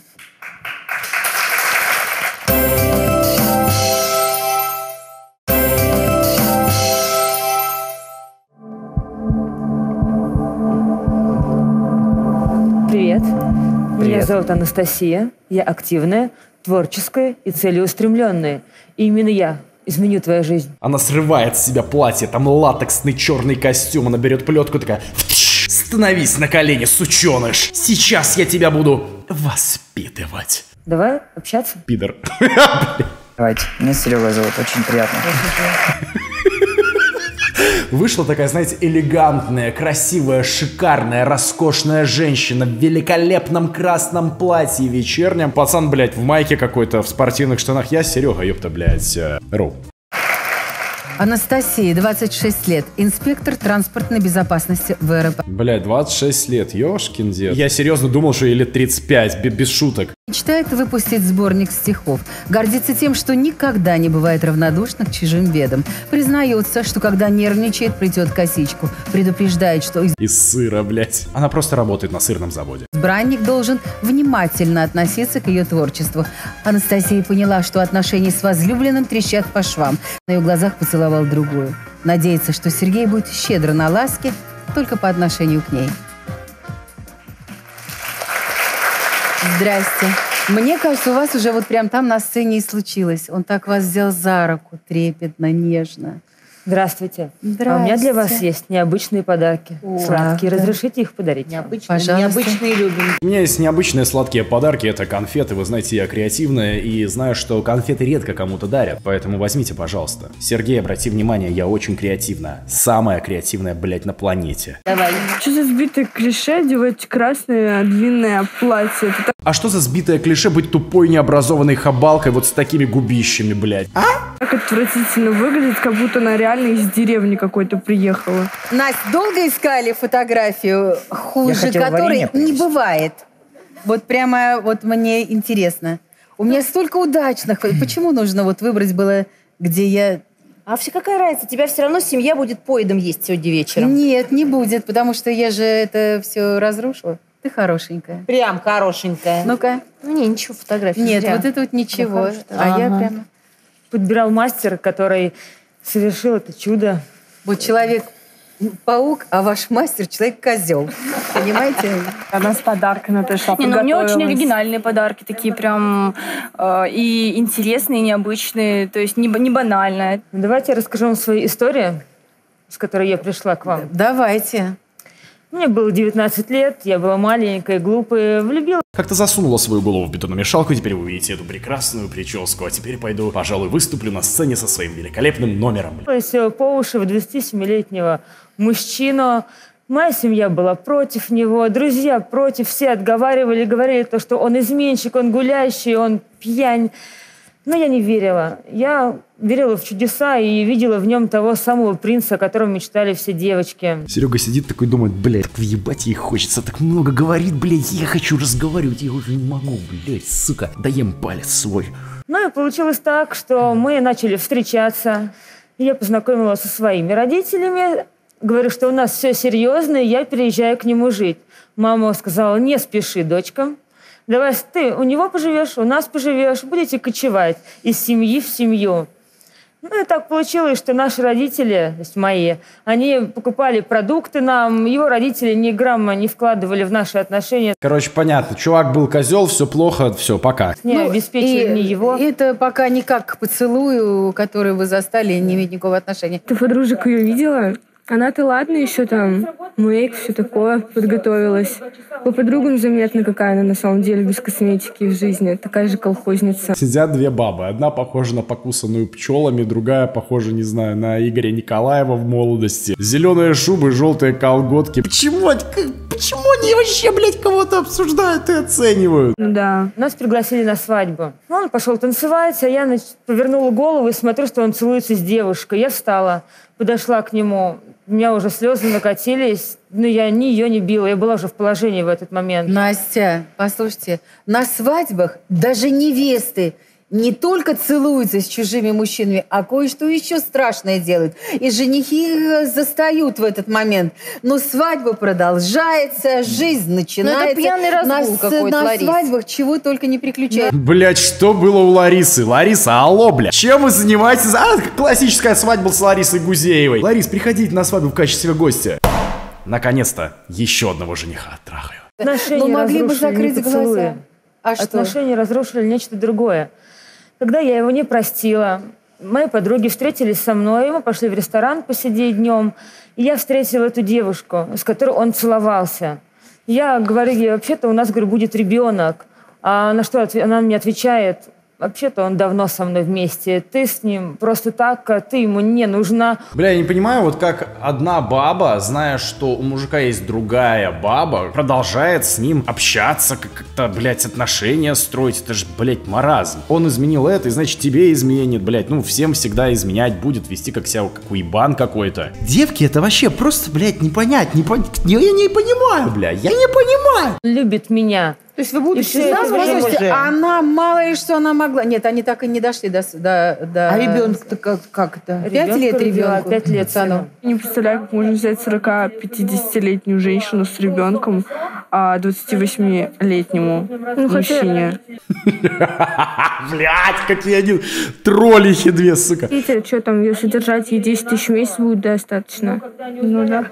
Привет. Меня Привет. зовут Анастасия. Я активная, творческая и целеустремленная. И именно я изменю твою жизнь. Она срывает с себя платье, там латексный черный костюм, она берет плетку такая... Становись на колени, сученыш. Сейчас я тебя буду воспитывать. Давай общаться? Пидор. Давайте. Меня Серега зовут. Очень приятно. Вышла такая, знаете, элегантная, красивая, шикарная, роскошная женщина в великолепном красном платье вечернем. Пацан, блядь, в майке какой-то, в спортивных штанах. Я Серега, ёпта, блядь, э, Ру. Анастасия, двадцать шесть лет, инспектор транспортной безопасности в аэропорту. Блядь, двадцать шесть лет, ёшкин дед. Я серьезно думал, что ей лет тридцать пять, без шуток. Мечтает выпустить сборник стихов. Гордится тем, что никогда не бывает равнодушна к чужим бедам. Признается, что когда нервничает, плетет косичку. Предупреждает, что из... Из сыра, блядь. Она просто работает на сырном заводе. избранник должен внимательно относиться к ее творчеству. Анастасия поняла, что отношения с возлюбленным трещат по швам. На ее глазах поцеловал другую. Надеется, что Сергей будет щедро на ласки только по отношению к ней. Здрасте. Мне кажется, у вас уже вот прям там на сцене и случилось. Он так вас взял за руку, трепетно, нежно. Здравствуйте. Здравствуйте. А у меня для вас есть необычные подарки. О, Сладкие. да. Разрешите их подарить? Необычные, Пожалуйста. необычные любим. У меня есть необычные сладкие подарки, это конфеты. Вы знаете, я креативная и знаю, что конфеты редко кому-то дарят. Поэтому возьмите, пожалуйста. Сергей, обрати внимание, я очень креативна. Самая креативная, блядь, на планете. Давай. Что за сбитое клише девать красное длинное платье? Это так, А что за сбитое клише быть тупой, необразованной хабалкой вот с такими губищами, блядь? А? так отвратительно выглядит, как будто она реально из деревни какой-то приехала. Настя, долго искали фотографию, хуже которой не бывает? Вот прямо вот мне интересно. У меня столько удачных. Почему нужно вот выбрать было, где я... А все какая разница? Тебя все равно семья будет поедом есть сегодня вечером. Нет, не будет, потому что я же это все разрушила. Ты хорошенькая. Прям хорошенькая. Ну-ка. Ну, не, ничего, фотографии. Нет, зря. вот это вот ничего. Ну, а ага. я прямо... Подбирал мастер, который совершил это чудо. Вот человек-паук, а ваш мастер человек-козел. Понимаете? Она с подарками пришла, Не, ну, у меня очень подготовилась. оригинальные подарки, такие прям э, и интересные, и необычные, то есть не, не банальные. Давайте я расскажу вам свою историю, с которой я пришла к вам. Давайте. Мне было девятнадцать лет, я была маленькая, глупая, влюбилась. Как-то засунула свою голову в бетономешалку, и теперь вы увидите эту прекрасную прическу. А теперь пойду, пожалуй, выступлю на сцене со своим великолепным номером. По уши в двадцатисемилетнего мужчину. Моя семья была против него, друзья против, все отговаривали, говорили то, что он изменщик, он гулящий, он пьянь. Но я не верила. Я верила в чудеса и видела в нем того самого принца, о котором мечтали все девочки. Серега сидит такой, думает, блядь, так въебать ей хочется, так много говорит, блядь, я хочу разговаривать, я уже не могу, блядь, сука, даем палец свой. Ну и получилось так, что мы начали встречаться. Я познакомилась со своими родителями. Говорю, что у нас все серьезно, и я переезжаю к нему жить. Мама сказала, не спеши, дочка. Давай ты у него поживешь, у нас поживешь, будете кочевать из семьи в семью. Ну и так получилось, что наши родители, то есть мои, они покупали продукты нам, его родители ни грамма не вкладывали в наши отношения. Короче, понятно, чувак был козел, все плохо, все, пока. Не Ну, обеспечили и ни его. Это пока никак к поцелую, который вы застали, не имеет никакого отношения. Ты подружек ее видела? Она-то ладно еще там, мейк, все такое, подготовилась. По подругам заметно, какая она на самом деле без косметики в жизни. Такая же колхозница. Сидят две бабы. Одна похожа на покусанную пчелами, другая похожа, не знаю, на Игоря Николаева в молодости. Зеленые шубы, желтые колготки. Почему? Почему они вообще, блядь, кого-то обсуждают и оценивают? Да. Нас пригласили на свадьбу. Он пошел танцевать, а я значит, повернула голову и смотрю, что он целуется с девушкой. Я встала, подошла к нему. У меня уже слезы накатились, но я ни ее не била, я была уже в положении в этот момент. Настя, послушайте, на свадьбах даже невесты не только целуются с чужими мужчинами, а кое-что еще страшное делают. И женихи застают в этот момент. Но свадьба продолжается, жизнь начинается. Ну, это пьяный разгул на, какой-то, на Ларис. свадьбах чего только не приключается. Блять, что было у Ларисы? Лариса, алло, блядь. Чем вы занимаетесь? А, классическая свадьба с Ларисой Гузеевой. Ларис, приходите на свадьбу в качестве гостя. Наконец-то еще одного жениха оттрахаю. Отношения Ну, могли бы разрушили закрыть не поцелуи. глаза. А что? Отношения разрушили нечто другое. Когда я его не простила, мои подруги встретились со мной, мы пошли в ресторан посидеть днем, и я встретила эту девушку, с которой он целовался. Я говорю ей, вообще-то у нас, говорю, будет ребенок. А на что она мне отвечает, вообще-то он давно со мной вместе, ты с ним просто так, ты ему не нужна. Бля, я не понимаю, вот как одна баба, зная, что у мужика есть другая баба, продолжает с ним общаться, как-то, блядь, отношения строить. Это же, блядь, маразм. Он изменил это, и значит тебе изменит, блядь. Ну, всем всегда изменять будет, вести как себя, как уебан какой-то. Девки, это вообще просто, блядь, не понять, не понять. Я не понимаю, бля, я не понимаю. Любит меня. То есть вы будете Слушайте, она мало ли что она могла. Нет, они так и не дошли до... до, до... А ребенок-то как, как это? Пять лет ребенку. Пять лет сыну. Не представляю, как можно взять сорок-пятидесятилетнюю женщину с ребенком, а двадцативосьмилетнему мужчине. Блять, какие они троллихи две, сука. Видите, что там, ее содержать, ей десять тысяч в месяц будет достаточно. Ну да.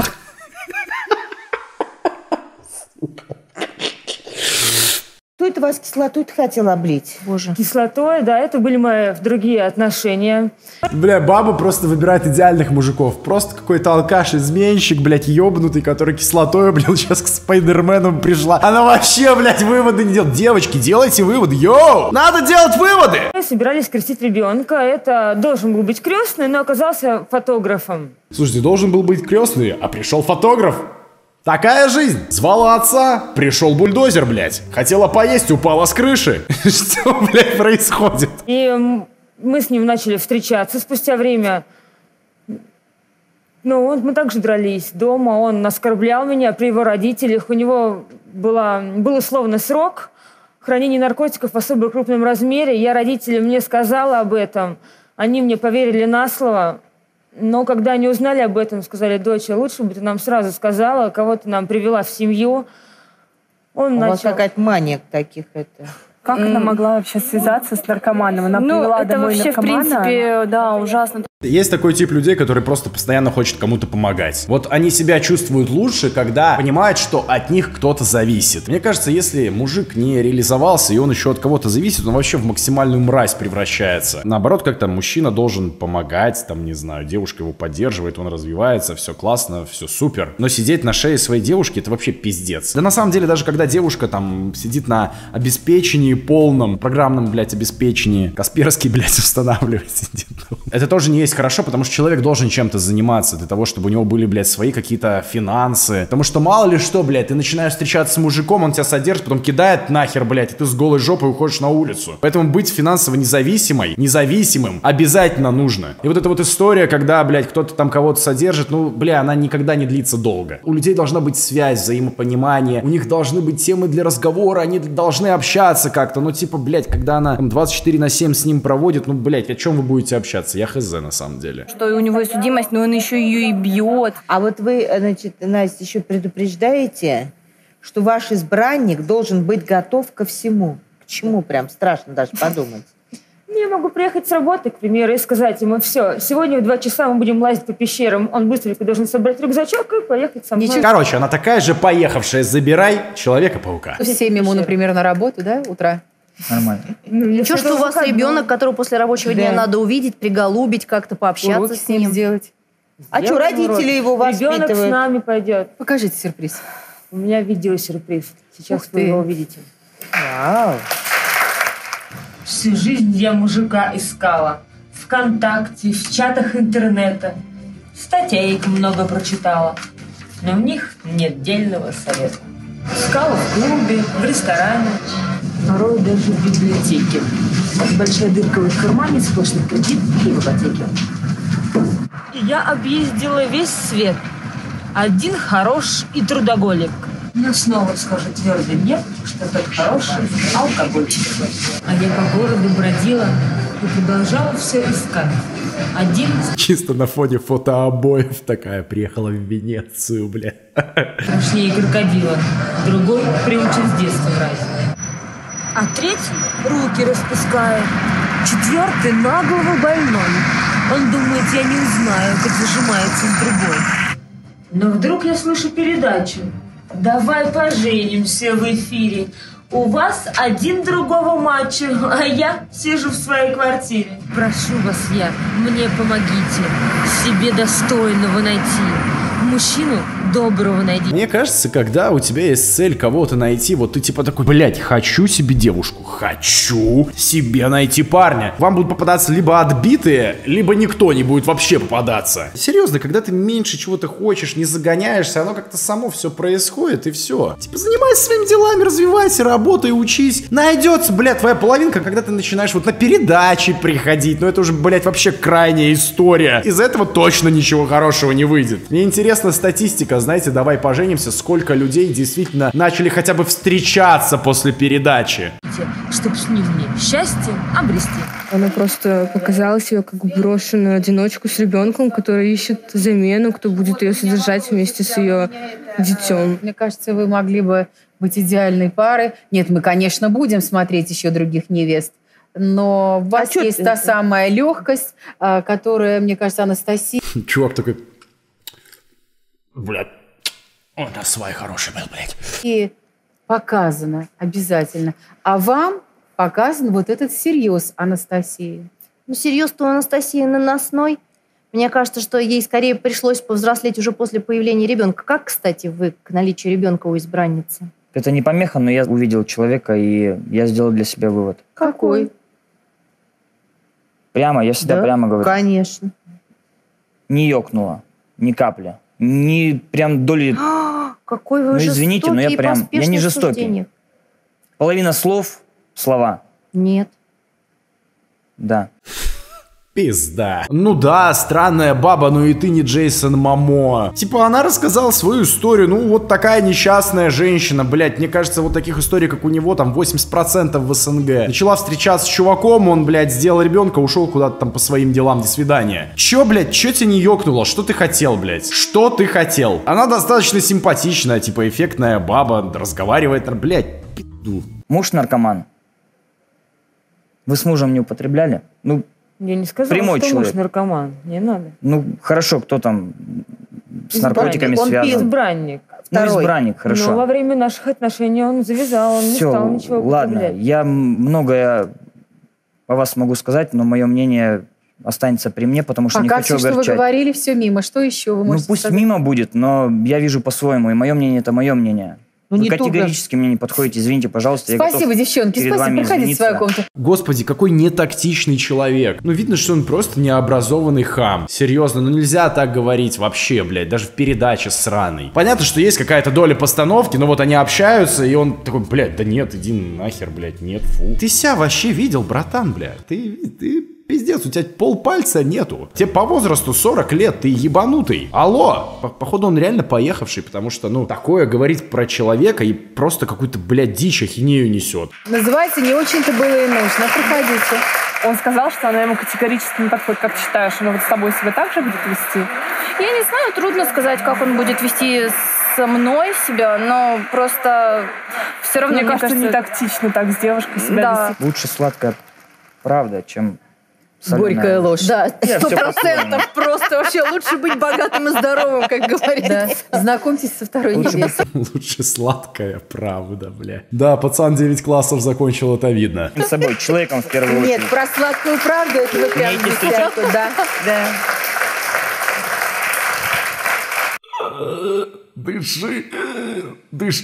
Кто это вас кислотой-то хотел облить? Боже. Кислотой, да, это были мои другие отношения. Бля, баба просто выбирает идеальных мужиков. Просто какой-то алкаш-изменщик, блядь, ёбнутый, который кислотой, блин, сейчас к Спайдермену пришла. Она вообще, блядь, выводы не делает. Девочки, делайте выводы. Йоу! Надо делать выводы! Мы собирались крестить ребенка. Это должен был быть крестный, но оказался фотографом. Слушайте, должен был быть крестный, а пришел фотограф. Такая жизнь. Звала отца, пришел бульдозер, блядь. Хотела поесть, упала с крыши. Что, блядь, происходит? И мы с ним начали встречаться спустя время. Ну, вот мы также дрались дома. Он оскорблял меня при его родителях. У него была, был условный срок хранения наркотиков в особо крупном размере. Я родителям мне сказала об этом. Они мне поверили на слово. Но когда они узнали об этом, сказали, дочь, лучше бы ты нам сразу сказала, кого ты нам привела в семью. Он У начал... вас какая-то мания таких это. Как она могла вообще связаться с наркоманом? Она Ну, привела это домой вообще, наркомана? в принципе, да, ужасно. Есть такой тип людей, который просто постоянно хочет кому-то помогать. Вот они себя чувствуют лучше, когда понимают, что от них кто-то зависит. Мне кажется, если мужик не реализовался, и он еще от кого-то зависит, он вообще в максимальную мразь превращается. Наоборот, как-то мужчина должен помогать, там, не знаю, девушка его поддерживает, он развивается, все классно, все супер. Но сидеть на шее своей девушки, это вообще пиздец. Да на самом деле, даже когда девушка там сидит на обеспечении полном, программном, блядь, обеспечении, Касперский, блядь, устанавливает, сидит. Это тоже не есть хорошо, потому что человек должен чем-то заниматься для того, чтобы у него были, блядь, свои какие-то финансы. Потому что мало ли что, блядь, ты начинаешь встречаться с мужиком, он тебя содержит, потом кидает нахер, блядь, и ты с голой жопой уходишь на улицу. Поэтому быть финансово независимой, независимым обязательно нужно. И вот эта вот история, когда, блядь, кто-то там кого-то содержит, ну, бля, она никогда не длится долго. У людей должна быть связь, взаимопонимание, у них должны быть темы для разговора, они должны общаться как-то. Ну, типа, блядь, когда она там, двадцать четыре на семь с ним проводит, ну, блядь, о чем вы будете общаться? Я хз, на самом деле. Что у него есть судимость, но он еще ее и бьет. А вот вы, значит, Настя, еще предупреждаете, что ваш избранник должен быть готов ко всему. К чему прям страшно даже подумать. Я могу приехать с работы, к примеру, и сказать ему, все, сегодня в два часа мы будем лазить по пещерам. Он быстренько должен собрать рюкзачок и поехать со мной. Короче, она такая же поехавшая. Забирай Человека-паука. В семь ему, например, на работу, да, утра? Нормально. Ничего, что у вас ребенок, которого после рабочего дня надо увидеть, приголубить, как-то пообщаться Уроки с ним. сделать. А что, родители его Ребенок с воспитывают? нами пойдет. Покажите сюрприз. У меня видеосюрприз. Сейчас Ух вы ты. его увидите. Вау. Всю жизнь я мужика искала. ВКонтакте, в чатах интернета. Статей много прочитала. Но в них нет дельного совета. Искала в клубе, в ресторане, порой даже в библиотеке. Большая дырка в кармане, сплошный кредит и в ипотеке. И я объездила весь свет. Один хорош и трудоголик. Но снова скажу твердо нет, что тот хороший алкоголик. А я по городу бродила и продолжала все искать. Один Чисто на фоне фотообоев такая приехала в Венецию, бля. страшнее крокодила, другой приучен с детства врать. А третий руки распускает, четвертый на голову больной. Он думает, я не узнаю, как зажимается с другой. Но вдруг я слышу передачу. Давай поженимся в эфире. У вас один другого мачо, а я сижу в своей квартире. Прошу вас я, мне помогите себе достойного найти. Мужчину доброго найди. Мне кажется, когда у тебя есть цель кого-то найти, вот ты типа такой, блять, хочу себе девушку, хочу себе найти парня. Вам будут попадаться либо отбитые, либо никто не будет вообще попадаться. Серьезно, когда ты меньше чего-то хочешь, не загоняешься, оно как-то само все происходит и все. Типа занимайся своими делами, развивайся, работай, учись. Найдется, блядь, твоя половинка, когда ты начинаешь вот на передачи приходить. Но это уже, блядь, вообще крайняя история. Из этого точно ничего хорошего не выйдет. Мне интересно статистика, знаете, давай поженимся, сколько людей действительно начали хотя бы встречаться после передачи. Чтоб с ним мне счастье обрести. Она просто показала себя как брошенную одиночку с ребенком, который ищет замену, кто будет ее содержать вместе с ее детем. Мне кажется, вы могли бы быть идеальной парой. Нет, мы, конечно, будем смотреть еще других невест, но у вас а есть та самая легкость, которая, мне кажется, Анастасия... Чувак такой... Блядь, он на свай хороший был, блядь. И показано обязательно. А вам показан вот этот серьез Анастасии. Ну, серьез-то у Анастасии наносной. Мне кажется, что ей скорее пришлось повзрослеть уже после появления ребенка. Как, кстати, вы к наличию ребенка у избранницы? Это не помеха, но я увидел человека, и я сделал для себя вывод. Какой? Прямо, я всегда Да, прямо говорю. Конечно. Не ёкнуло, ни капли. Не прям доли... Какой вы Ну, жестокий извините, но я и прям... Я не поспешный в жестокий. суждениях. Половина слов — слова. Нет. Да. Пизда. Ну да, странная баба, но и ты не Джейсон Момо. Типа она рассказала свою историю, ну вот такая несчастная женщина, блядь, мне кажется, вот таких историй, как у него, там восемьдесят процентов в СНГ. Начала встречаться с чуваком, он, блядь, сделал ребенка, ушел куда-то там по своим делам, до свидания. Чё, блядь, чё тебе не ёкнуло? Что ты хотел, блядь? Что ты хотел? Она достаточно симпатичная, типа эффектная баба, разговаривает, блядь, пизду. Муж наркоман. Вы с мужем не употребляли? Ну, Я не сказала, Прямой что человек. муж наркоман. Не надо. ну хорошо, кто там с наркотиками Он пил. связан? Избранник. Ну, Второй. избранник, хорошо. Но во время наших отношений он завязал, он не Все, стал ничего ладно. употреблять. Я многое о вас могу сказать, но мое мнение останется при мне, потому что Пока не хочу все, что вы огорчать. говорили, все мимо. Что еще вы Ну можете пусть сказать? мимо будет, но я вижу по-своему, и мое мнение — это мое мнение. Ну, Вы не категорически мне не подходите, извините, пожалуйста. я Спасибо, готов девчонки, перед спасибо. вами Проходите в свою извиниться. комнату. Господи, какой нетактичный человек. Ну, видно, что он просто необразованный хам. Серьезно, ну нельзя так говорить вообще, блядь, даже в передаче сраной. Понятно, что есть какая-то доля постановки, но вот они общаются, и он такой, блядь, да нет, иди нахер, блядь, нет, фу. Ты ся вообще видел, братан, блядь? Ты, ты пиздец, у тебя полпальца нету. Тебе по возрасту сорок лет, ты ебанутый. Алло! По- Походу он реально поехавший, потому что, ну, такое говорить про человека и просто какую-то, блядь, дичь, ахинею несет. Называется «Не очень-то было и нужно». Проходите. Он сказал, что она ему категорически не подходит. Как ты считаешь, он вот с тобой себя так же будет вести? Я не знаю, трудно сказать, как он будет вести со мной себя, но просто все равно, Мне, мне кажется, не тактично так с девушкой себя Да. вести. Лучше сладкая правда, чем соленая. Горькая ложь. Да, Я сто всё процентов. Просто вообще лучше быть богатым и здоровым, как говорят. Да. Знакомьтесь со второй Лучше невестой. Лучше сладкая правда, бля. Да, пацан девять классов закончил, это видно. С собой, человеком в первую Нет, очередь. про сладкую правду это вы прям Умеете не встречать? всякую, да, да. Дыши, дыши.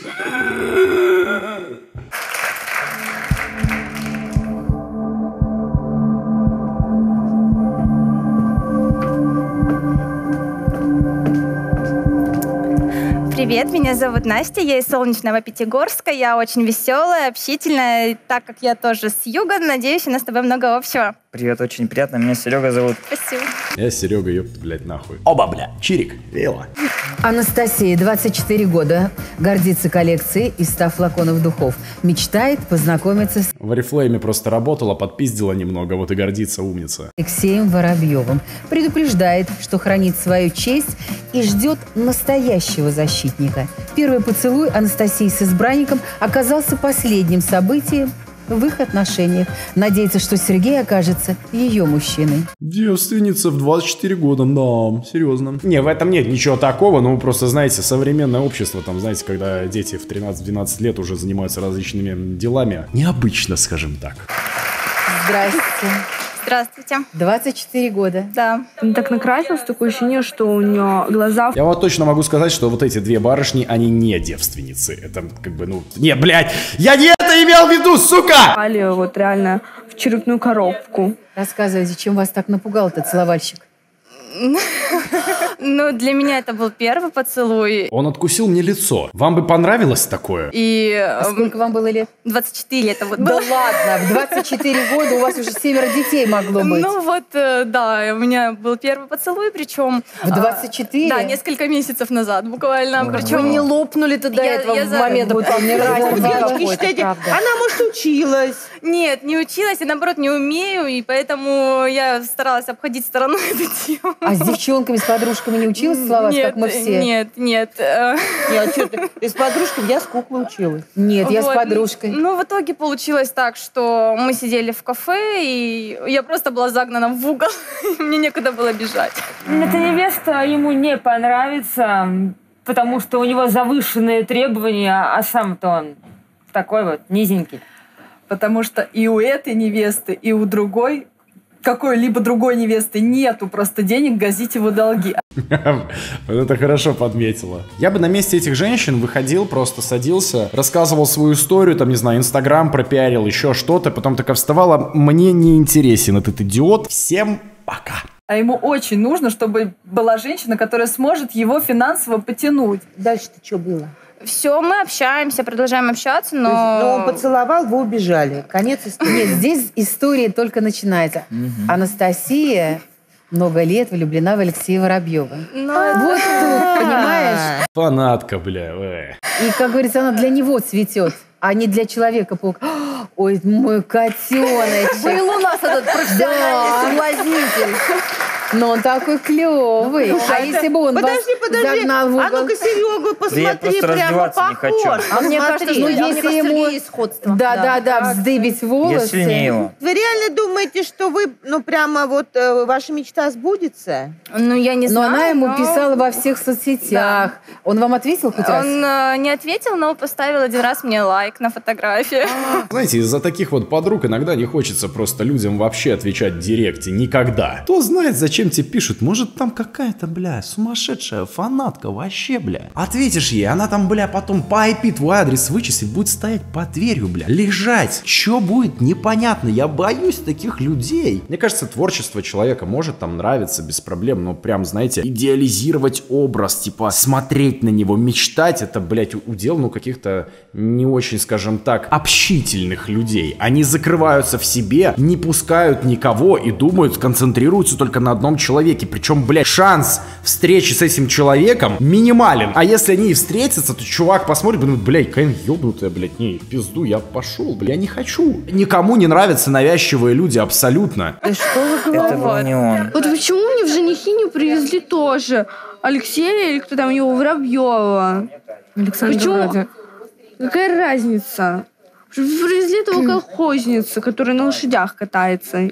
Привет, меня зовут Настя, я из солнечного Пятигорска, я очень веселая, общительная, и так как я тоже с юга, надеюсь, у нас с тобой много общего. Привет, очень приятно, меня Серега зовут. Спасибо. Я Серега, ёпта, блядь, нахуй. Оба, бля, чирик, вейло. Анастасия, двадцать четыре года, гордится коллекцией из ста флаконов духов. Мечтает познакомиться с В Oriflame просто работала, подпиздила немного, вот и гордится, умница. Алексеем Воробьевым. Предупреждает, что хранит свою честь и ждет настоящего защитника. Первый поцелуй Анастасии с избранником оказался последним событием в их отношениях. Надеется, что Сергей окажется ее мужчиной. Девственница в двадцать четыре года, да, серьезно. Не, в этом нет ничего такого, ну просто, знаете, современное общество, там, знаете, когда дети в тринадцать-двенадцать лет уже занимаются различными делами, необычно, скажем так. Здрасте. Здравствуйте. двадцать четыре года. Да. Он так накрасился, такое ощущение, что у нее глаза... Я вот точно могу сказать, что вот эти две барышни, они не девственницы. Это как бы, ну... Не, блядь! Я не это имел в виду, сука! Попали вот реально в черепную коробку. Рассказывайте, чем вас так напугал этот целовальщик? Ну, для меня это был первый поцелуй. Он откусил мне лицо. Вам бы понравилось такое? И... А сколько вам было лет? двадцать четыре это вот Да было. ладно, в двадцать четыре года у вас уже семеро детей могло быть. Ну вот, э, да, у меня был первый поцелуй, причем... В двадцать четыре? А, да, несколько месяцев назад буквально. Причем Вы не лопнули-то до Я- этого я в за- момент Вот он не Девочки, разница считайте, правда. она, может, училась. Нет, не училась, и наоборот не умею, и поэтому я старалась обходить стороной эту тему. А с девчонками, с подружками не училась целоваться, Нет, как мы все? Нет, нет. э, Я что ты? Ты с подружкой, я с куклой училась. Нет, я с вот. подружкой. Ну, в итоге получилось так, что мы сидели в кафе, и я просто была загнана в угол, и мне некуда было бежать. Эта невеста ему не понравится, потому что у него завышенные требования, а сам-то он такой вот низенький. Потому что и у этой невесты, и у другой, какой-либо другой невесты нету просто денег гасить его долги. Вот это хорошо подметила. Я бы на месте этих женщин выходил, просто садился, рассказывал свою историю, там, не знаю, Инстаграм пропиарил, еще что-то, потом такая вставала, мне не интересен этот идиот, всем пока. А ему очень нужно, чтобы была женщина, которая сможет его финансово потянуть. Дальше-то что было? Все, мы общаемся, продолжаем общаться, но... То есть, ну, он поцеловал, вы убежали. Конец истории. Нет, здесь история только начинается. Анастасия много лет влюблена в Алексея Воробьева. Вот тут, понимаешь? Фанатка, бля. э. И, как говорится, она для него цветет, а не для человека-паука. Ой, мой котеночек. Был у нас этот профессиональный соблазнитель. Но он такой клевый. А если бы он вас Подожди, подожди. загнал в А угол? ну-ка, Серегу, посмотри, просто прямо раздеваться не хочу. похож. А мне кажется, Посмотри. что, Ну, а мне если кажется, ему- Сергею есть сходство. Да, да, да, вздыбить волосы. Если не его. Вы реально думаете, что вы, ну, прямо вот э, ваша мечта сбудется? Ну, я не Но знаю. она ему но- писала во всех соцсетях. Он вам ответил хоть раз? Он э, не ответил, но поставил один раз мне лайк на фотографии. Знаете, из-за таких вот подруг иногда не хочется просто людям вообще отвечать в директе. Никогда. Кто знает, зачем тебе пишут. Может, там какая-то, бля, сумасшедшая фанатка вообще, бля. Ответишь ей, она там, бля, потом по ай пи твой адрес вычислит, будет стоять под дверью, бля. Лежать. Что будет, непонятно. Я боюсь таких людей. Мне кажется, творчество человека может там нравиться без проблем, но прям, знаете, идеализировать образ, типа смотреть на него, мечтать, это, блядь, удел, ну, каких-то не очень, скажем так, общительных людей. Они закрываются в себе, не пускают никого и думают, концентрируются только на одном человеке. Причем, блядь, шанс встречи с этим человеком минимален. А если они и встретятся, то чувак посмотрит, думает, блядь, какая ёбнутая, блядь, не, в пизду, я пошел, блядь, я не хочу. Никому не нравятся навязчивые люди, абсолютно. Да что вы говорите? Это был не он. Вот почему мне в женихи не привезли тоже Алексея или кто там его, Воробьева? Александр Почему? вроде. Какая разница? Привезли этого колхозницу, которая на лошадях катается.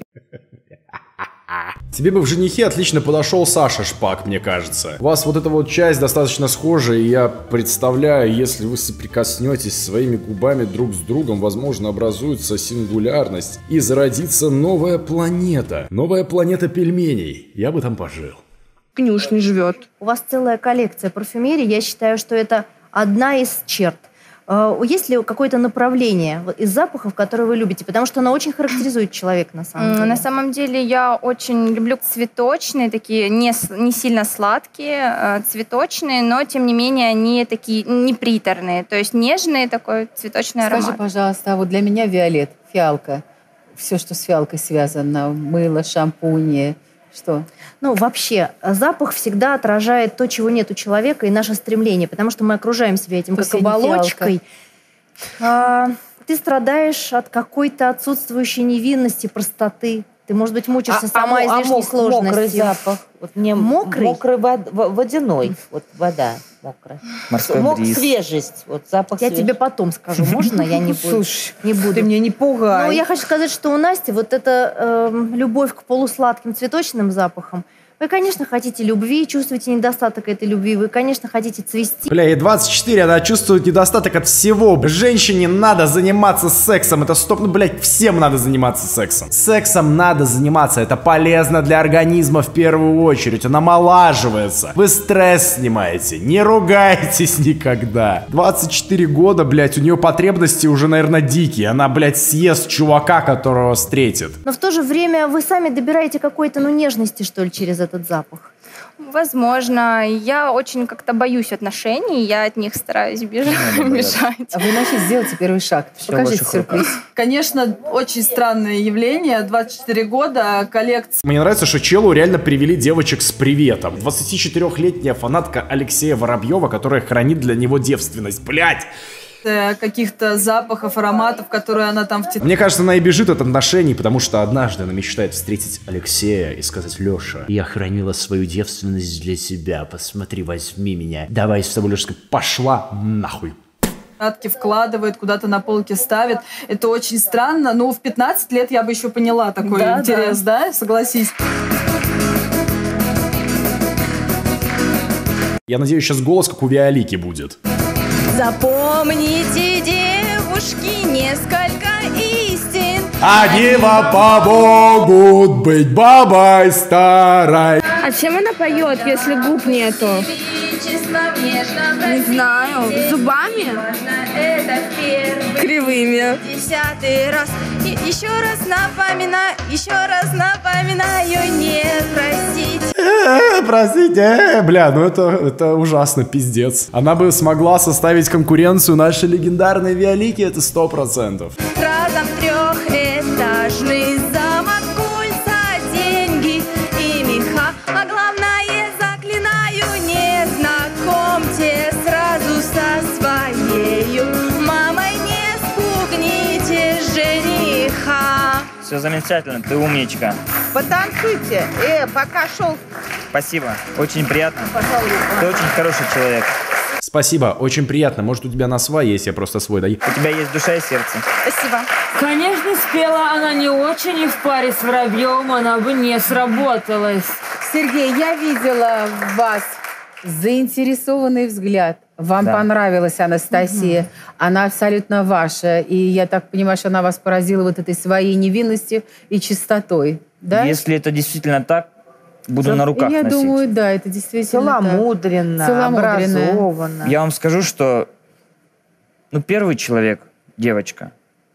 Тебе бы в женихе отлично подошел Саша Шпак, мне кажется. У вас вот эта вот часть достаточно схожая, и я представляю, если вы соприкоснетесь своими губами друг с другом, возможно, образуется сингулярность и зародится новая планета. Новая планета пельменей. Я бы там пожил. Конюшни живет. У вас целая коллекция парфюмерии. Я считаю, что это одна из черт. Э, Есть ли какое-то направление вот из запахов, которые вы любите? Потому что оно очень характеризует человека, на самом М, деле. На самом деле я очень люблю цветочные, такие не, с- не сильно сладкие, э, цветочные, но тем не менее они такие не приторные, то есть нежный такой цветочный Скажи, аромат. пожалуйста, а вот для меня Виолет, фиалка, все, что с фиалкой связано, мыло, шампуни, что? Ну, вообще, запах всегда отражает то, чего нет у человека, и наше стремление, потому что мы окружаем себя этим Пусть как я не оболочкой. А, ты страдаешь от какой-то отсутствующей невинности, простоты. Ты, может быть, мучишься А- сама а мо- а излишней мок- сложности. мокрый запах. Вот мне Мокрый? Мокрый вод- в- водяной. Вот вода мокрая. Морской Мок- бриз. Свежесть. Вот запах Я свежести. тебе потом скажу, можно? Я не буду. Слушай, не буду. ты меня не пугай. Ну, я хочу сказать, что у Насти вот эта эм, любовь к полусладким цветочным запахам. Вы, конечно, хотите любви, чувствуете недостаток этой любви. Вы, конечно, хотите цвести. Бля, ей двадцать четыре, она чувствует недостаток от всего. Женщине надо заниматься сексом. Это стоп, ну, блядь, всем надо заниматься сексом. Сексом надо заниматься. Это полезно для организма в первую очередь. Он омолаживается. Вы стресс снимаете. Не ругайтесь никогда. двадцать четыре года, блядь, у нее потребности уже, наверное, дикие. Она, блядь, съест чувака, которого встретит. Но в то же время вы сами добираете какой-то, ну, нежности, что ли, через этот запах. Возможно. Я очень как-то боюсь отношений, я от них стараюсь бежать, бежать. А вы, значит, сделайте первый шаг. Покажите сюрприз. Конечно, очень странное явление. двадцать четыре года, коллекция. Мне нравится, что челу реально привели девочек с приветом. двадцатичетырёхлетняя фанатка Алексея Воробьева, которая хранит для него девственность. Блядь! Каких-то запахов, ароматов, которые она там втянула. Мне кажется, она и бежит от отношений, потому что однажды она мечтает встретить Алексея и сказать: Леша, я хранила свою девственность для себя, посмотри, возьми меня. Давай с тобой, Леша, пошла нахуй. Вкладывает, куда-то на полке ставит. Это очень странно. Ну, в пятнадцать лет я бы еще поняла такой Да, интерес, да? Согласись. Я надеюсь, сейчас голос как у Виолики будет. Запомните, девушки, несколько истин. Они вам помогут быть бабой старой. А чем она поет, если губ нету? Не знаю. Зубами? Кривыми. Десятый раз. И еще раз напоминаю, еще раз напоминаю, не простите. Э, простите, э, бля, ну это, это ужасно, пиздец. Она бы смогла составить конкуренцию нашей легендарной Виолике, это сто процентов. Разом трехэтажный замок, кольца, деньги и меха. А главное, заклинаю, не знакомьте сразу со своею мамой, не спугните жениха. Все замечательно, ты умничка. Потанцуйте. Э, пока шел. Спасибо, очень приятно. Пожалуйста. Ты очень хороший человек. Спасибо, очень приятно. Может, у тебя на свай есть, я просто свой даю. У тебя есть душа и сердце. Спасибо. Конечно, спела она не очень, и в паре с Воробьевым она бы не сработалась. Сергей, я видела в вас заинтересованный взгляд. Вам Да. понравилась Анастасия. Угу. Она абсолютно ваша. И я так понимаю, что она вас поразила вот этой своей невинностью и чистотой. Да? Если это действительно так, буду Да, на руках я носить. думаю, да, это действительно Целомудренно, так. Целомудренно. образованно. Я вам скажу, что ну, первый человек, девочка,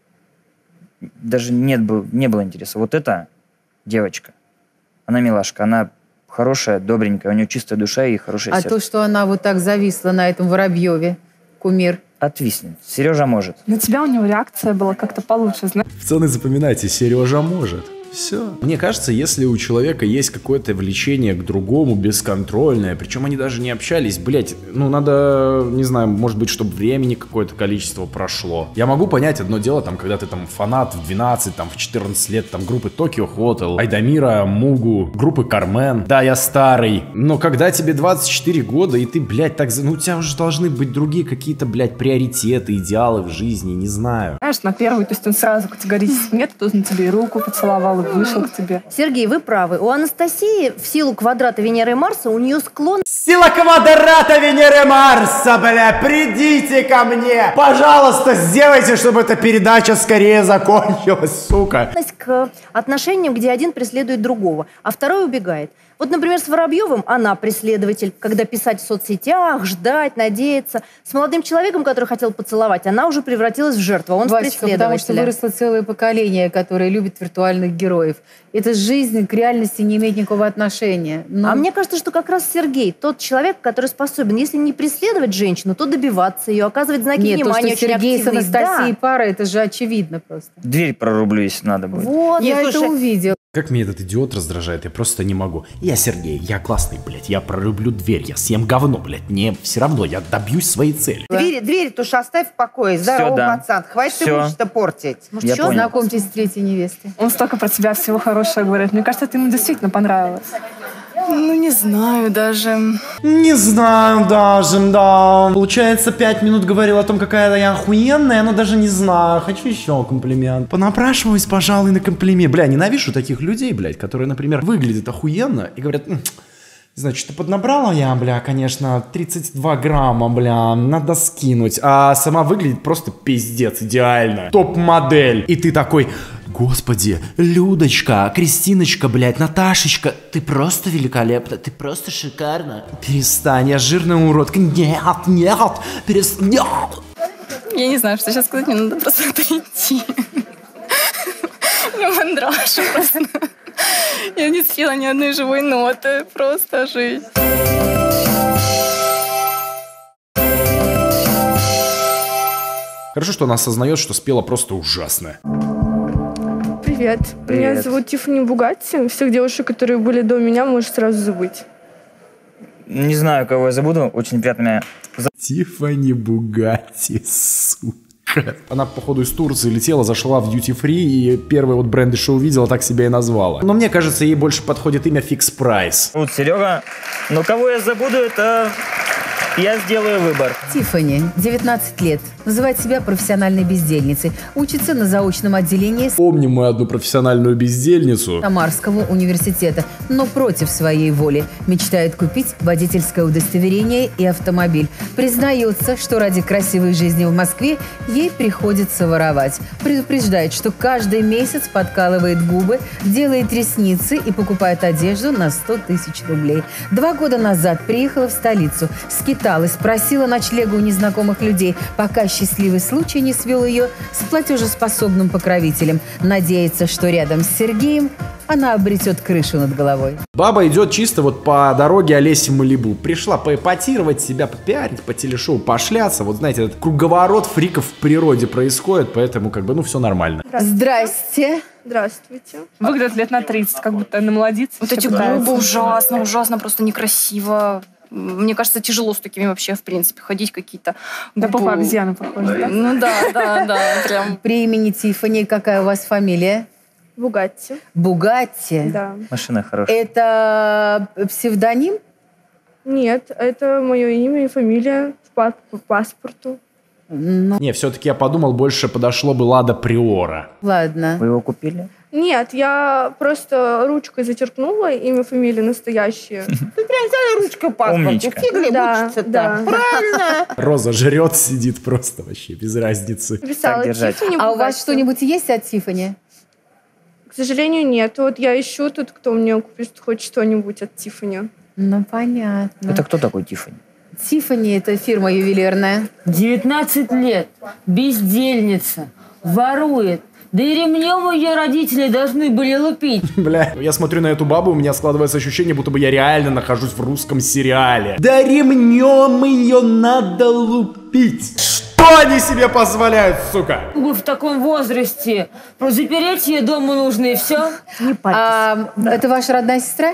даже нет, был, не было интереса. Вот эта девочка, она милашка, она хорошая, добренькая, у нее чистая душа и хорошее А сердце. то, что она вот так зависла на этом Воробьеве, кумир. Отвиснет. Сережа может. На тебя у него реакция была как-то получше, знаешь? Пацаны, запоминайте, Сережа может. Все. Мне кажется, если у человека есть какое-то влечение к другому, бесконтрольное, причем они даже не общались, блять, ну надо, не знаю, может быть, чтобы времени какое-то количество прошло. Я могу понять одно дело, там, когда ты там фанат в двенадцать, там, в четырнадцать лет, там, группы Tokyo Hotel, Айдамира, Мугу, группы Кармен. Да, я старый. Но когда тебе двадцать четыре года, и ты, блядь, так, ну у тебя уже должны быть другие какие-то, блядь, приоритеты, идеалы в жизни, не знаю. Знаешь, на первый, то есть он сразу категорически нет, тут на тебе и руку поцеловал, и вышел к тебе. Сергей, вы правы. У Анастасии в силу квадрата Венеры и Марса у нее склон... Сила квадрата Венеры Марса, бля, придите ко мне. Пожалуйста, сделайте, чтобы эта передача скорее закончилась, сука. к отношениям, где один преследует другого, а второй убегает. Вот, например, с Воробьевым она преследователь, когда писать в соцсетях, ждать, надеяться. С молодым человеком, который хотел поцеловать, она уже превратилась в жертву, а он Васечка, в преследователя. потому что выросло целое поколение, которое любит виртуальных героев. Эта жизнь к реальности не имеет никакого отношения. Но... А мне кажется, что как раз Сергей тот человек, который способен, если не преследовать женщину, то добиваться ее, оказывать знаки Нет, внимания, то, что очень Сергей с активный. Анастасией Да. пара, это же очевидно просто. Дверь прорублю, если надо будет. Вот, Я слушай, это увидела. Как меня этот идиот раздражает, я просто не могу. Я Сергей, я классный, блядь, я прорублю дверь, я съем говно, блядь, мне все равно, я добьюсь своей цели. Двери, двери-то уж оставь в покое, здорово, да. пацан, хватит ты будешь-то портить. Может, еще знакомьтесь с третьей невестой? Он столько про тебя всего хорошего говорит. Мне кажется, ты ему действительно понравилась. Ну, не знаю даже. Не знаю даже, да. Получается, пять минут говорил о том, какая я охуенная, но даже не знаю. Хочу еще комплимент. Понапрашиваюсь, пожалуй, на комплимент. Бля, ненавижу таких людей, блядь, которые, например, выглядят охуенно и говорят... Значит, ты поднабрала я, бля, конечно, тридцать два грамма, бля, надо скинуть. А сама выглядит просто пиздец, идеально. Топ-модель. И ты такой, господи, Людочка, Кристиночка, блядь, Наташечка, ты просто великолепна, ты просто шикарна. Перестань, я жирный урод. Нет, нет, перестань, нет. Я не знаю, что сейчас сказать, мне надо просто прийти. Мне мандраша просто. Я не спела ни одной живой ноты. Просто жизнь. Хорошо, что она осознает, что спела просто ужасно. Привет. Привет. Меня зовут Тиффани Бугатти. Всех девушек, которые были до меня, можешь сразу забыть. Не знаю, кого я забуду. Очень приятно меня... Тиффани Бугатти, сука. Она, походу, из Турции летела, зашла в Duty Free и первые вот бренды, что увидела, так себя и назвала. Но мне кажется, ей больше подходит имя Fix Price. Вот Серега. Но кого я забуду, это... Я сделаю выбор. Тиффани, девятнадцать лет, называет себя профессиональной бездельницей, учится на заочном отделении Помним мы одну профессиональную бездельницу. Самарского университета, но против своей воли мечтает купить водительское удостоверение и автомобиль. Признается, что ради красивой жизни в Москве ей приходится воровать. Предупреждает, что каждый месяц подкалывает губы, делает ресницы и покупает одежду на сто тысяч рублей. Два года назад приехала в столицу, скиталась, просила ночлега у незнакомых людей, пока счастливый случай не свел ее с платежеспособным покровителем. Надеется, что рядом с Сергеем она обретет крышу над головой. Баба идет чисто вот по дороге Олеси Малибу. Пришла поэпатировать себя, попиарить, по телешоу пошляться. Вот знаете, этот круговорот фриков в природе происходит, поэтому как бы, ну, все нормально. Здрасте. Здравствуйте. Выглядит лет на тридцать, как будто намолодиться. Вот эти губы ужасно, ужасно, просто некрасиво. Мне кажется, тяжело с такими вообще, в принципе, ходить какие-то... Да, папа обезьяна похожа, да? Ну да, да, да, прям. При имени Тиффани какая у вас фамилия? Бугатти. Бугатти? Да. Машина хорошая. Это псевдоним? Нет, это мое имя и фамилия по, по паспорту. Ну, Не, все-таки я подумал, больше подошло бы Лада Приора. ладно. Вы его купили? Нет, я просто ручкой зачеркнула имя, фамилия настоящие. Ты прям взяла ручкой паспорт. Умничка. Фиг ли Да, учится-то? да. Правильно. Роза жрет, сидит просто вообще, без разницы. Писала Так держать. Тиффани А у вас Бугатти. что-нибудь есть от Тиффани? К сожалению, нет. Вот я ищу тут, кто мне купит хоть что-нибудь от Тиффани. Ну, понятно. Это кто такой Тиффани? Тиффани – это фирма ювелирная. девятнадцать лет, бездельница, ворует. Да и ремнем ее родители должны были лупить. Бля, я смотрю на эту бабу, у меня складывается ощущение, будто бы я реально нахожусь в русском сериале. Да ремнем ее надо лупить. Что они себе позволяют, сука? В таком возрасте. Просто запереть ее дома нужно и все. Не А, это ваша родная сестра?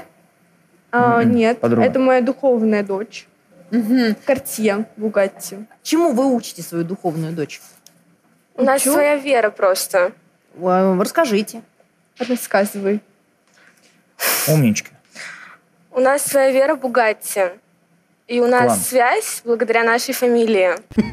А, нет, подруга. это моя духовная дочь. Угу. Картье Бугатти. Чему вы учите свою духовную дочь? У нас Чё? своя вера просто. Э, Расскажите. Рассказывай. Умничка. У нас своя вера Бугатти. И у нас Клан. связь благодаря нашей фамилии.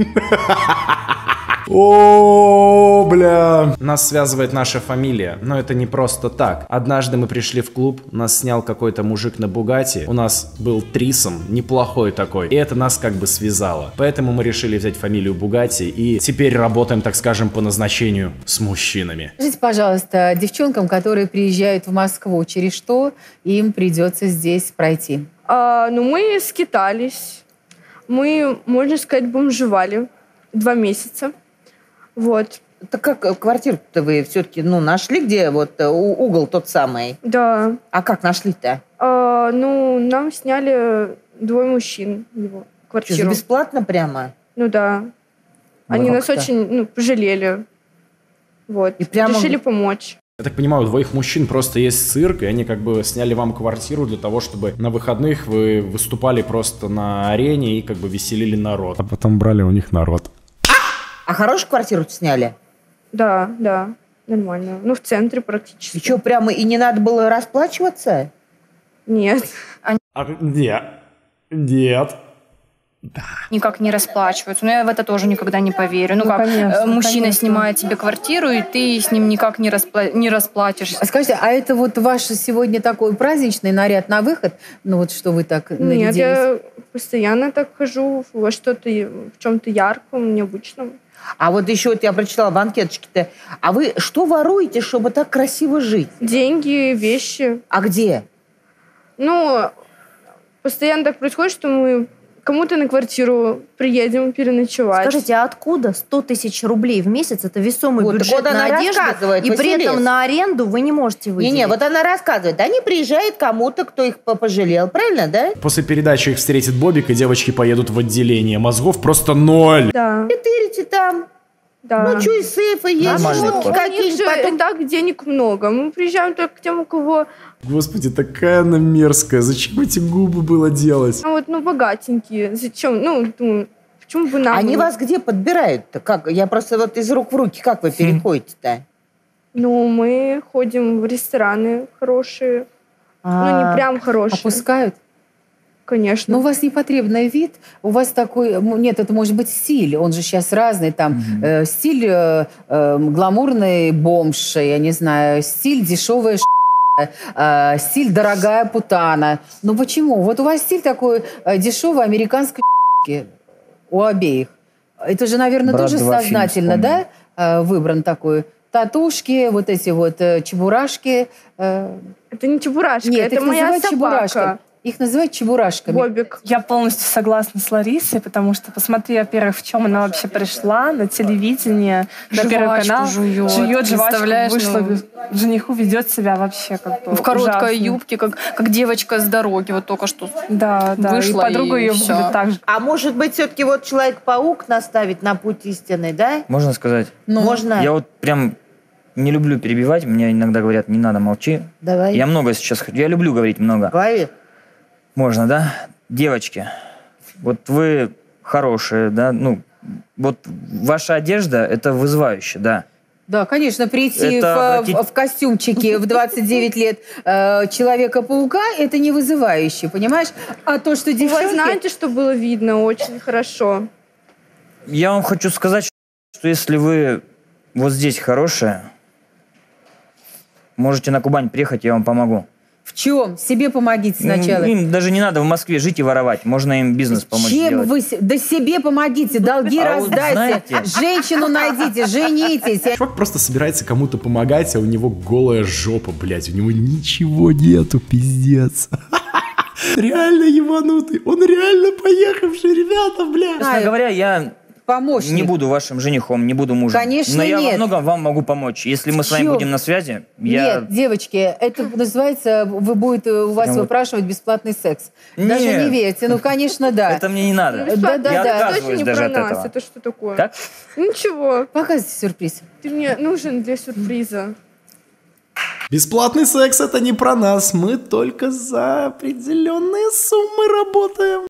О, бля. Нас связывает наша фамилия, но это не просто так. Однажды мы пришли в клуб, нас снял какой-то мужик на Бугатти, у нас был трисом, неплохой такой, и это нас как бы связало. Поэтому мы решили взять фамилию Бугатти и теперь работаем, так скажем, по назначению с мужчинами. Скажите, пожалуйста, девчонкам, которые приезжают в Москву, через что им придется здесь пройти? А, ну, мы скитались. Мы, можно сказать, бомжевали два месяца. Вот. Так как э, квартиру-то вы все-таки ну, нашли, где вот э, у- угол тот самый? Да. А как нашли-то? А, ну, нам сняли двое мужчин его Что, за квартиру. бесплатно прямо? Ну да. Они Ну, нас как-то. очень ну, пожалели. Вот. И прямо- Решили помочь. Я так понимаю, у двоих мужчин просто есть цирк, и они как бы сняли вам квартиру для того, чтобы на выходных вы выступали просто на арене и как бы веселили народ. А потом брали у них народ. А хорошую квартиру сняли? Да, да, нормально. Ну, в центре практически. И что, прямо и не надо было расплачиваться? Нет. А, нет. Нет. Да. Никак не расплачиваются. Но я в это тоже никогда не поверю. Ну, ну как, конечно, мужчина конечно. снимает тебе квартиру, и ты с ним никак не, распла... не расплатишься. А скажите, а это вот ваш сегодня такой праздничный наряд на выход? Ну вот что вы так нарядились? Нет, я постоянно так хожу во что-то, в чем-то ярком, необычном. А вот еще вот я прочитала в анкеточке-то. А вы что воруете, чтобы так красиво жить? Деньги, вещи. А где? Ну, постоянно так происходит, что мы кому-то на квартиру приедем переночевать. Скажите, а откуда сто тысяч рублей в месяц? Это весомый вот, бюджет на одежду. И Василис. При этом на аренду вы не можете выделить. Не-не, вот она рассказывает. Они приезжают кому-то, кто их пожалел. Правильно, да? После передачи их встретит Бобик, и девочки поедут в отделение. Мозгов просто ноль. Да. И тырите там. Да. Ну, что, и сейфы есть, шмотки какие-нибудь. Потом... так денег много. Мы приезжаем только к тем, у кого... Господи, такая она мерзкая. Зачем эти губы было делать? А вот, ну, богатенькие. Зачем? Ну, думаю, почему бы нам... Они вас где подбирают-то? Как? Я просто вот из рук в руки. Как вы переходите-то? Ну, мы ходим в рестораны хорошие. Ну, не прям хорошие. Опускают? Конечно. Но у вас непотребный вид, у вас такой... Нет, это может быть стиль, он же сейчас разный. Там mm-hmm. э, стиль э, э, гламурный бомж, я не знаю, стиль дешевая ш***, э, стиль дорогая путана. Ну почему? Вот у вас стиль такой э, дешевый американской ш***ки у обеих. Это же, наверное, Брат, тоже сознательно, да, э, выбран такой? Татушки, вот эти вот э, чебурашки. Э... Это не чебурашка, Нет, это моя собака. Чебурашка. Их называют чебурашками. Бобик. Я полностью согласна с Ларисой, потому что посмотри, во-первых, в чем она вообще пришла на телевидение, на Первый канал. Жует, жует жвачку, вышла ну... к жениху, ведет себя вообще как-то в короткой ужасно. юбке, как, как девочка с дороги, вот только что да, да. вышла. И подруга и ее все. будет так же. А может быть, все-таки вот Человек-паук наставить на путь истины, да? Можно сказать? Ну, можно. Я вот прям не люблю перебивать, мне иногда говорят, не надо, молчи. Давай. Я много сейчас, я люблю говорить много. Говори. Можно, да? Девочки, вот вы хорошие, да, ну, вот ваша одежда, это вызывающе, да. Да, конечно, прийти в, обратить... в, в костюмчике в двадцать девять лет э, Человека-паука, это не вызывающе, понимаешь? А то, что девчонки... Вы знаете, что было видно очень хорошо. Я вам хочу сказать, что если вы вот здесь хорошая, можете на Кубань приехать, я вам помогу. В чем? Себе помогите сначала. Им даже не надо в Москве жить и воровать. Можно им бизнес помочь Чем сделать. вы... Да себе помогите, долги а раздайте, вот женщину найдите, женитесь. Чувак просто собирается кому-то помогать, а у него голая жопа, блядь. У него ничего нету, пиздец. Реально ебанутый. Он реально поехавший, ребята, блядь. Честно говоря, я... Помощник. Не буду вашим женихом, не буду мужем. Конечно, Но я нет. во многом вам могу помочь. Если мы с вами будем на связи, я... Нет, девочки, это называется, вы будет у вас Прям выпрашивать бесплатный секс. Нет. Даже не верьте, ну, конечно, да. Это мне не надо. Да, да, я да. отказываюсь не даже про от нас. этого. Это что такое? Как? Ничего. Показывайте сюрприз. Ты мне нужен для сюрприза. Бесплатный секс — это не про нас. Мы только за определенные суммы работаем.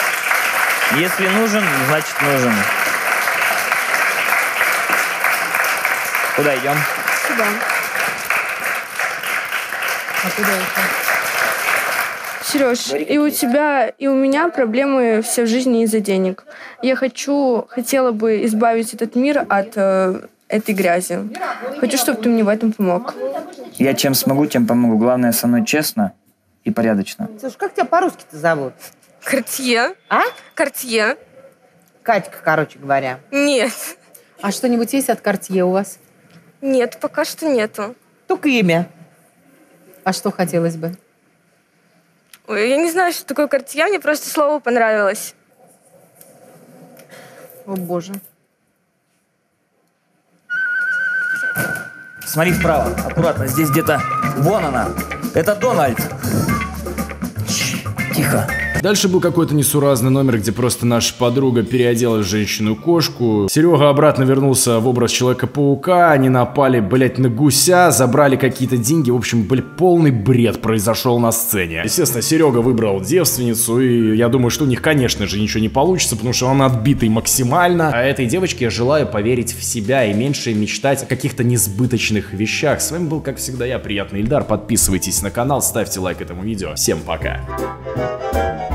Если нужен, значит нужен. Куда идем? Сюда. А куда это? Сереж, и у тебя, и у меня проблемы все в жизни из-за денег. Я хочу, хотела бы избавить этот мир от э, этой грязи. Хочу, чтобы ты мне в этом помог. Я чем смогу, тем помогу. Главное, со мной честно и порядочно. Слушай, как тебя по-русски-то зовут? Картье. А? Картье. Катька, короче говоря. Нет. А что-нибудь есть от Картье у вас? Нет, пока что нету. Только имя. А что хотелось бы? Ой, я не знаю, что такое Картье, мне просто слово понравилось. О, боже. Смотри вправо, аккуратно, здесь где-то... Вон она. Это Дональд. Тихо. Дальше был какой-то несуразный номер, где просто наша подруга переоделась в женщину-кошку. Серега обратно вернулся в образ Человека-паука. Они напали, блять, на гуся, забрали какие-то деньги. В общем, блядь, полный бред произошел на сцене. Естественно, Серега выбрал девственницу, и я думаю, что у них, конечно же, ничего не получится, потому что он отбитый максимально. А этой девочке я желаю поверить в себя и меньше мечтать о каких-то несбыточных вещах. С вами был, как всегда, я, Приятный Ильдар. Подписывайтесь на канал, ставьте лайк этому видео. Всем пока.